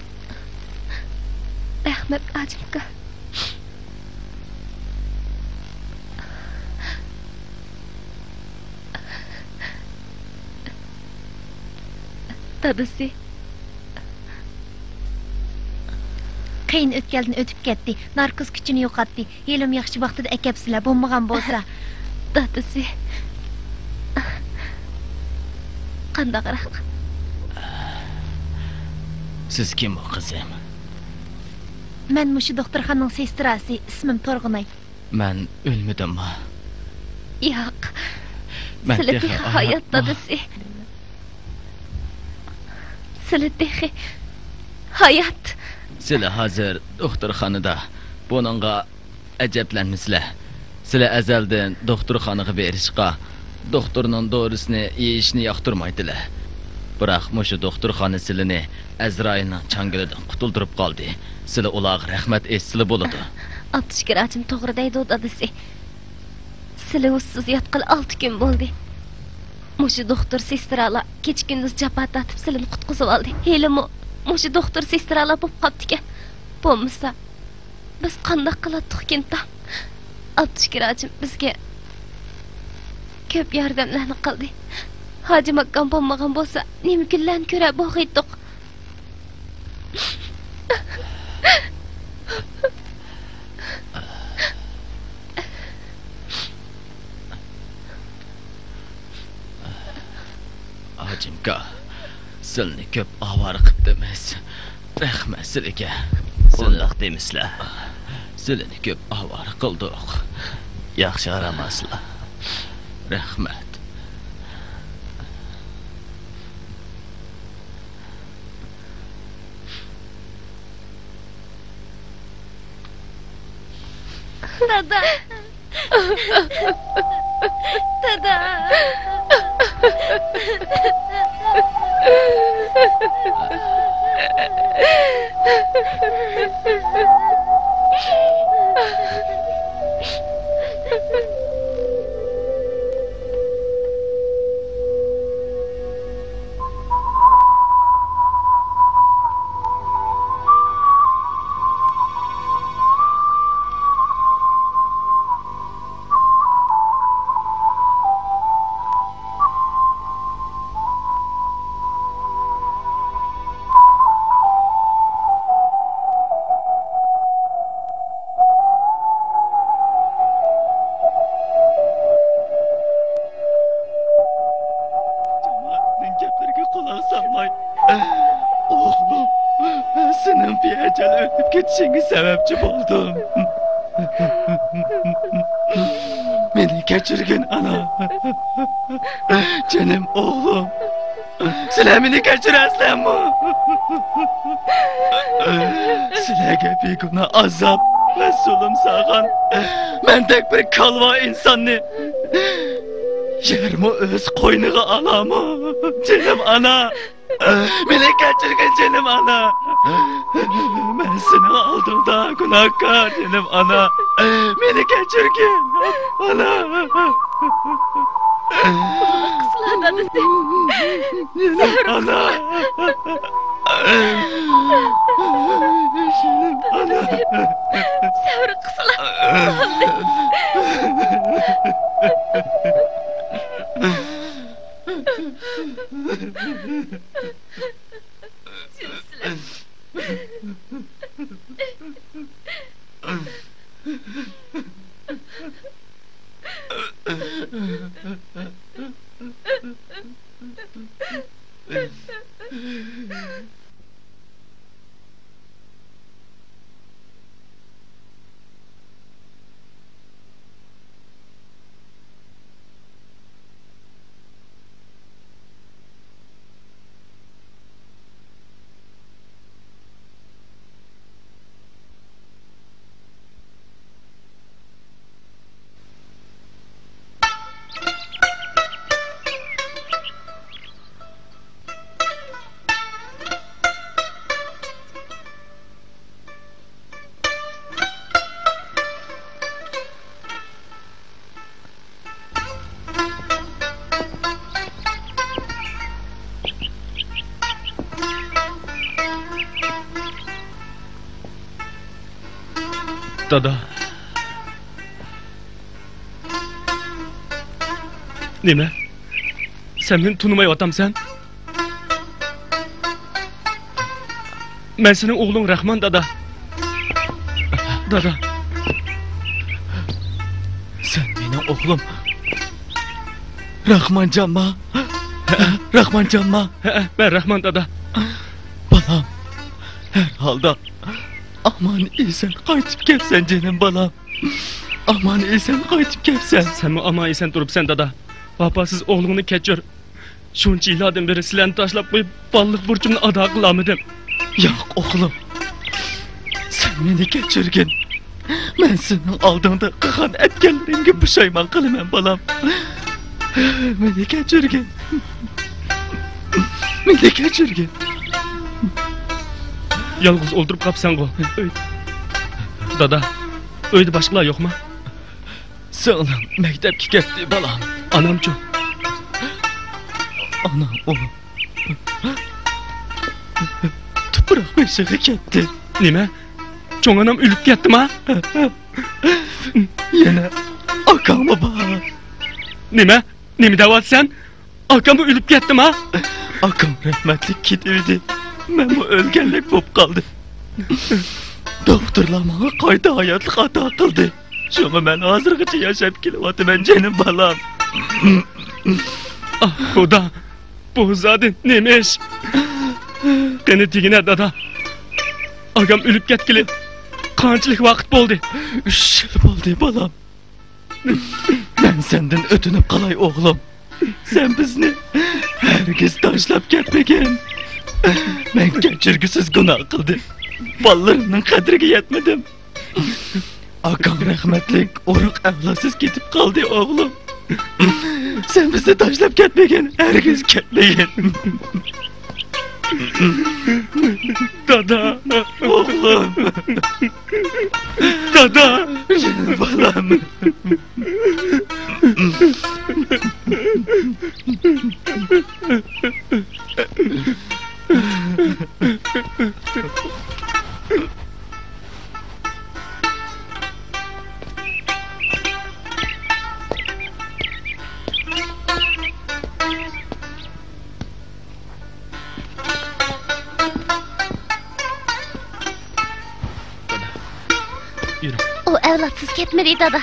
[SPEAKER 4] Rahmat Hajimka. Dadasi.
[SPEAKER 2] Qiyin o'tgandan o'tib ketdi. Narkoz kuchini yo'qotdi. Yelim yaxshi vaqtida akapsizlar bo'lmagan bo'lsa.
[SPEAKER 4] Dadasi. Qanday qaraq?
[SPEAKER 1] Siz kim bu qizim?
[SPEAKER 2] Men mushu doktorxonaning sestrasi, ismim To'rg'inay.
[SPEAKER 1] Men o'lmadimmi?
[SPEAKER 4] Yo'q. Sizlar hayot dadasi. Sizlar hayot.
[SPEAKER 1] Sizlar hozir doktorxonada. Buningga ajablanmisizlar. Sizlar azaldan doktorxonaga berishqa, doktorning dorisini yeyishni yoqtirmaydilar. Biroq mushu doktorxona silini Azrailning changilidan qutuldirib qoldi. Sizlar ularga rahmat aytsizlar bo'ladi.
[SPEAKER 4] Abdushkir acım to'g'ri deydi dadasi. Sizlar usiz yotqil olti kun bo'ldi. Mushu doktor sestralar kecha kunduz jabhat tatib sizlarni qutqizib oldi. Helimi mushu doktor sestralar bo'lib qopti-ku. Bo'lmasa biz qanday qilatdik ekan? Abdushkir acım bizga ko'p yordamlarni qildi. Hoji Makkan bo'lmagan bo'lsa, nima kunlarni ko'ra bo'g'iydik.
[SPEAKER 1] Hojimka, sizlarni ko'p ovora qilibdimiz. Rahmat sizlarga.
[SPEAKER 5] Bundoq demisizlar.
[SPEAKER 1] Sizlarni ko'p ovora qildik.
[SPEAKER 5] Yaxshi qaramasizlar.
[SPEAKER 1] Rahmat.
[SPEAKER 4] Dada. Dada.
[SPEAKER 5] Ketişinge sebepçi oldum. Beni kaçırgın ana. Canım oğlum. Sizler beni kaçırasın mı? Sizlerge bir günah azap ve zulüm sağan. Ben tek bir kalva insanı. Yerimi öz koynuğa alamı. Canım ana. Beni kaçırgın canım ana. Ben seni aldım da günahkar canım ana. Beni kaçırgın ana.
[SPEAKER 4] Kısla dadası.
[SPEAKER 5] Ana. Ana.
[SPEAKER 4] Sevri kısla.
[SPEAKER 3] Dada. Nima? Sen meni tanımayapsan? Men sening o'g'ling Rahmon dada. Dada.
[SPEAKER 5] Sen benim oğlum. Rahmancanma. Rahmancanma.
[SPEAKER 3] Ben Rahmon dada.
[SPEAKER 5] Balam. Herhalde. Aman esen qaytib kelsen canım balam. Aman esen qaytib kelsen.
[SPEAKER 3] Sen mi aman esen turupsan dada? Vafasız oğlunu kechir. Shuncha yillardan beri sizlarni tashlab qo'yib, balliq burchimni ado qilolmadim.
[SPEAKER 5] Yo'q o'g'lim. Sen meni kechirgin. Men sening oldingda qilgan aytganlarimga pushaymon qilaman balam. Meni kechirgin. Meni kechirgin.
[SPEAKER 3] Yalnız o'ldirib qapsan go. Dada, uyda boshqalar yo'qmi?
[SPEAKER 5] Singlim maktabga ketdi balam.
[SPEAKER 3] Anamchu.
[SPEAKER 5] Anam o. Tuproq beshiga ketdi.
[SPEAKER 3] Nima? Cho'ng onam o'lib ketdimi?
[SPEAKER 5] Yana akammi bor.
[SPEAKER 3] Nima? Nima deyapsan? Akam o'lib ketdimi?
[SPEAKER 5] Akam rahmatlik ketdi. Men bu o'lganlik bo'lib qoldi. Doktorlar menga qayta hayotlik ato qildi. Shunga men hozirgacha yashab kelyapman jonim balam.
[SPEAKER 3] Ah, Xudo. Bu zodi nima ish? Qani tigina dada. Akam o'lib ketgili qanchalik vaqt bo'ldi?
[SPEAKER 5] uch yil bo'ldi balam. Men sendan o'tinib qalay o'g'lim. Sen bizni hargiz tashlab ketmagin. Men kechirgisiz gunoh qildim. Bolalarımning qadriga yetmadim. Akam rahmatlik urug' avlodsiz ketib qoldi o'g'lim. Sen bizni tashlab ketmagin, hargiz ketmagin.
[SPEAKER 3] Dada,
[SPEAKER 5] o'g'lim.
[SPEAKER 3] Dada,
[SPEAKER 5] balam.
[SPEAKER 4] O evlatsız ketmedi dada.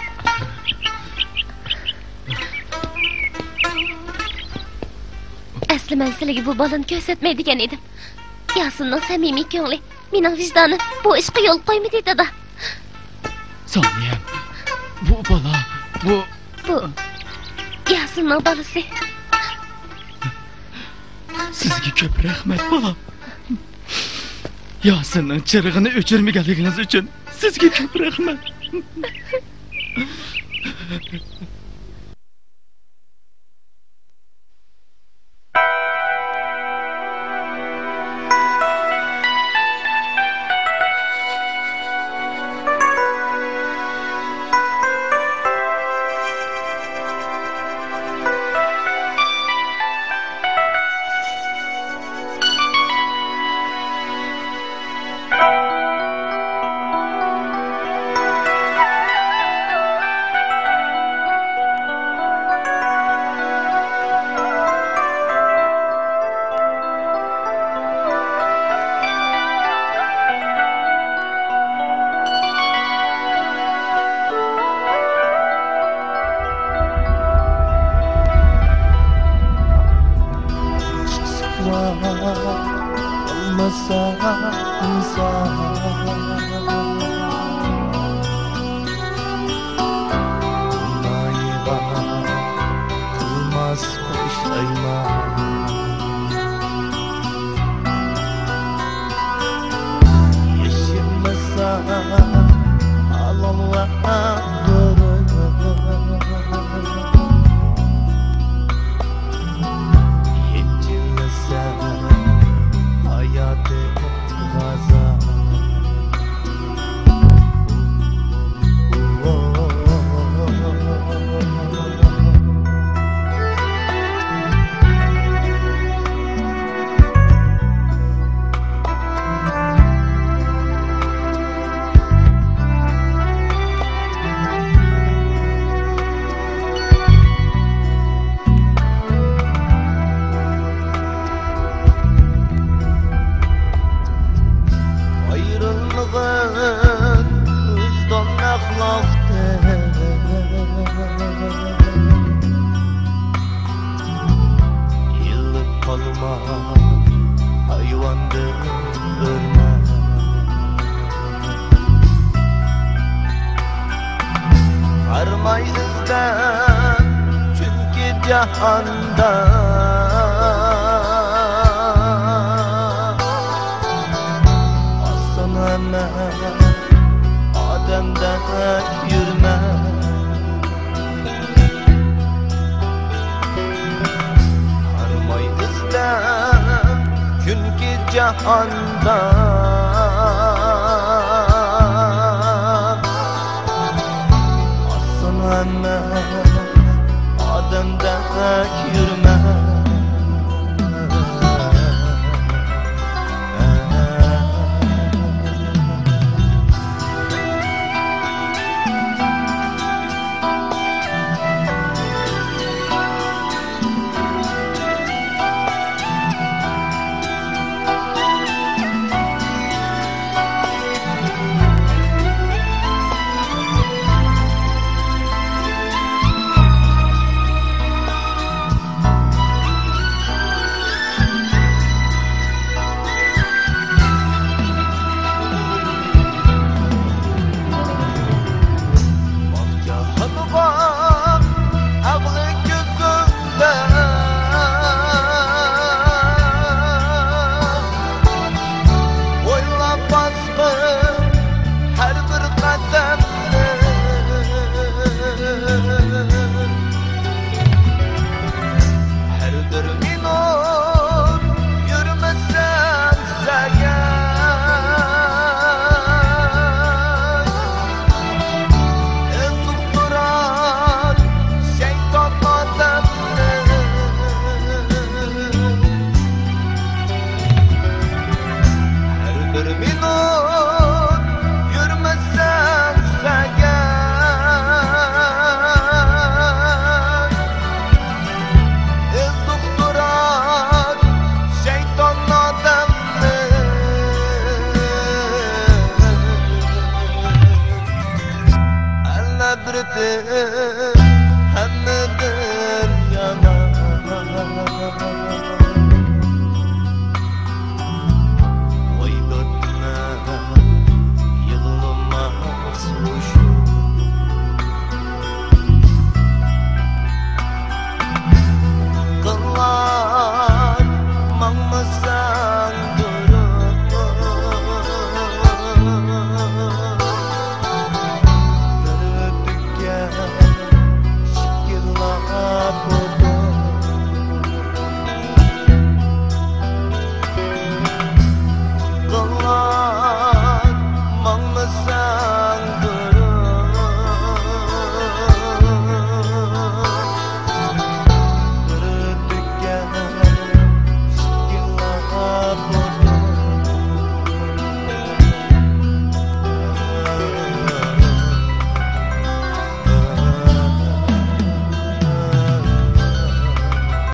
[SPEAKER 4] Asli men sizlarga bu bolani ko'rsatmaydigan edim. Yasinning samimiy ko'ngli, mening vijdonim bu ishga yo'l qo'ymadi dada.
[SPEAKER 5] Soniyam. Bu bola, bu
[SPEAKER 4] Bu Yasinning bolasi.
[SPEAKER 5] sizga ko'p rahmat bolam. Yasinning chirig'ini o'chirmaganligingiz uchun sizga ko'p rahmat.
[SPEAKER 8] Armayızdan cahanda Aslına emez Ademdek yürümez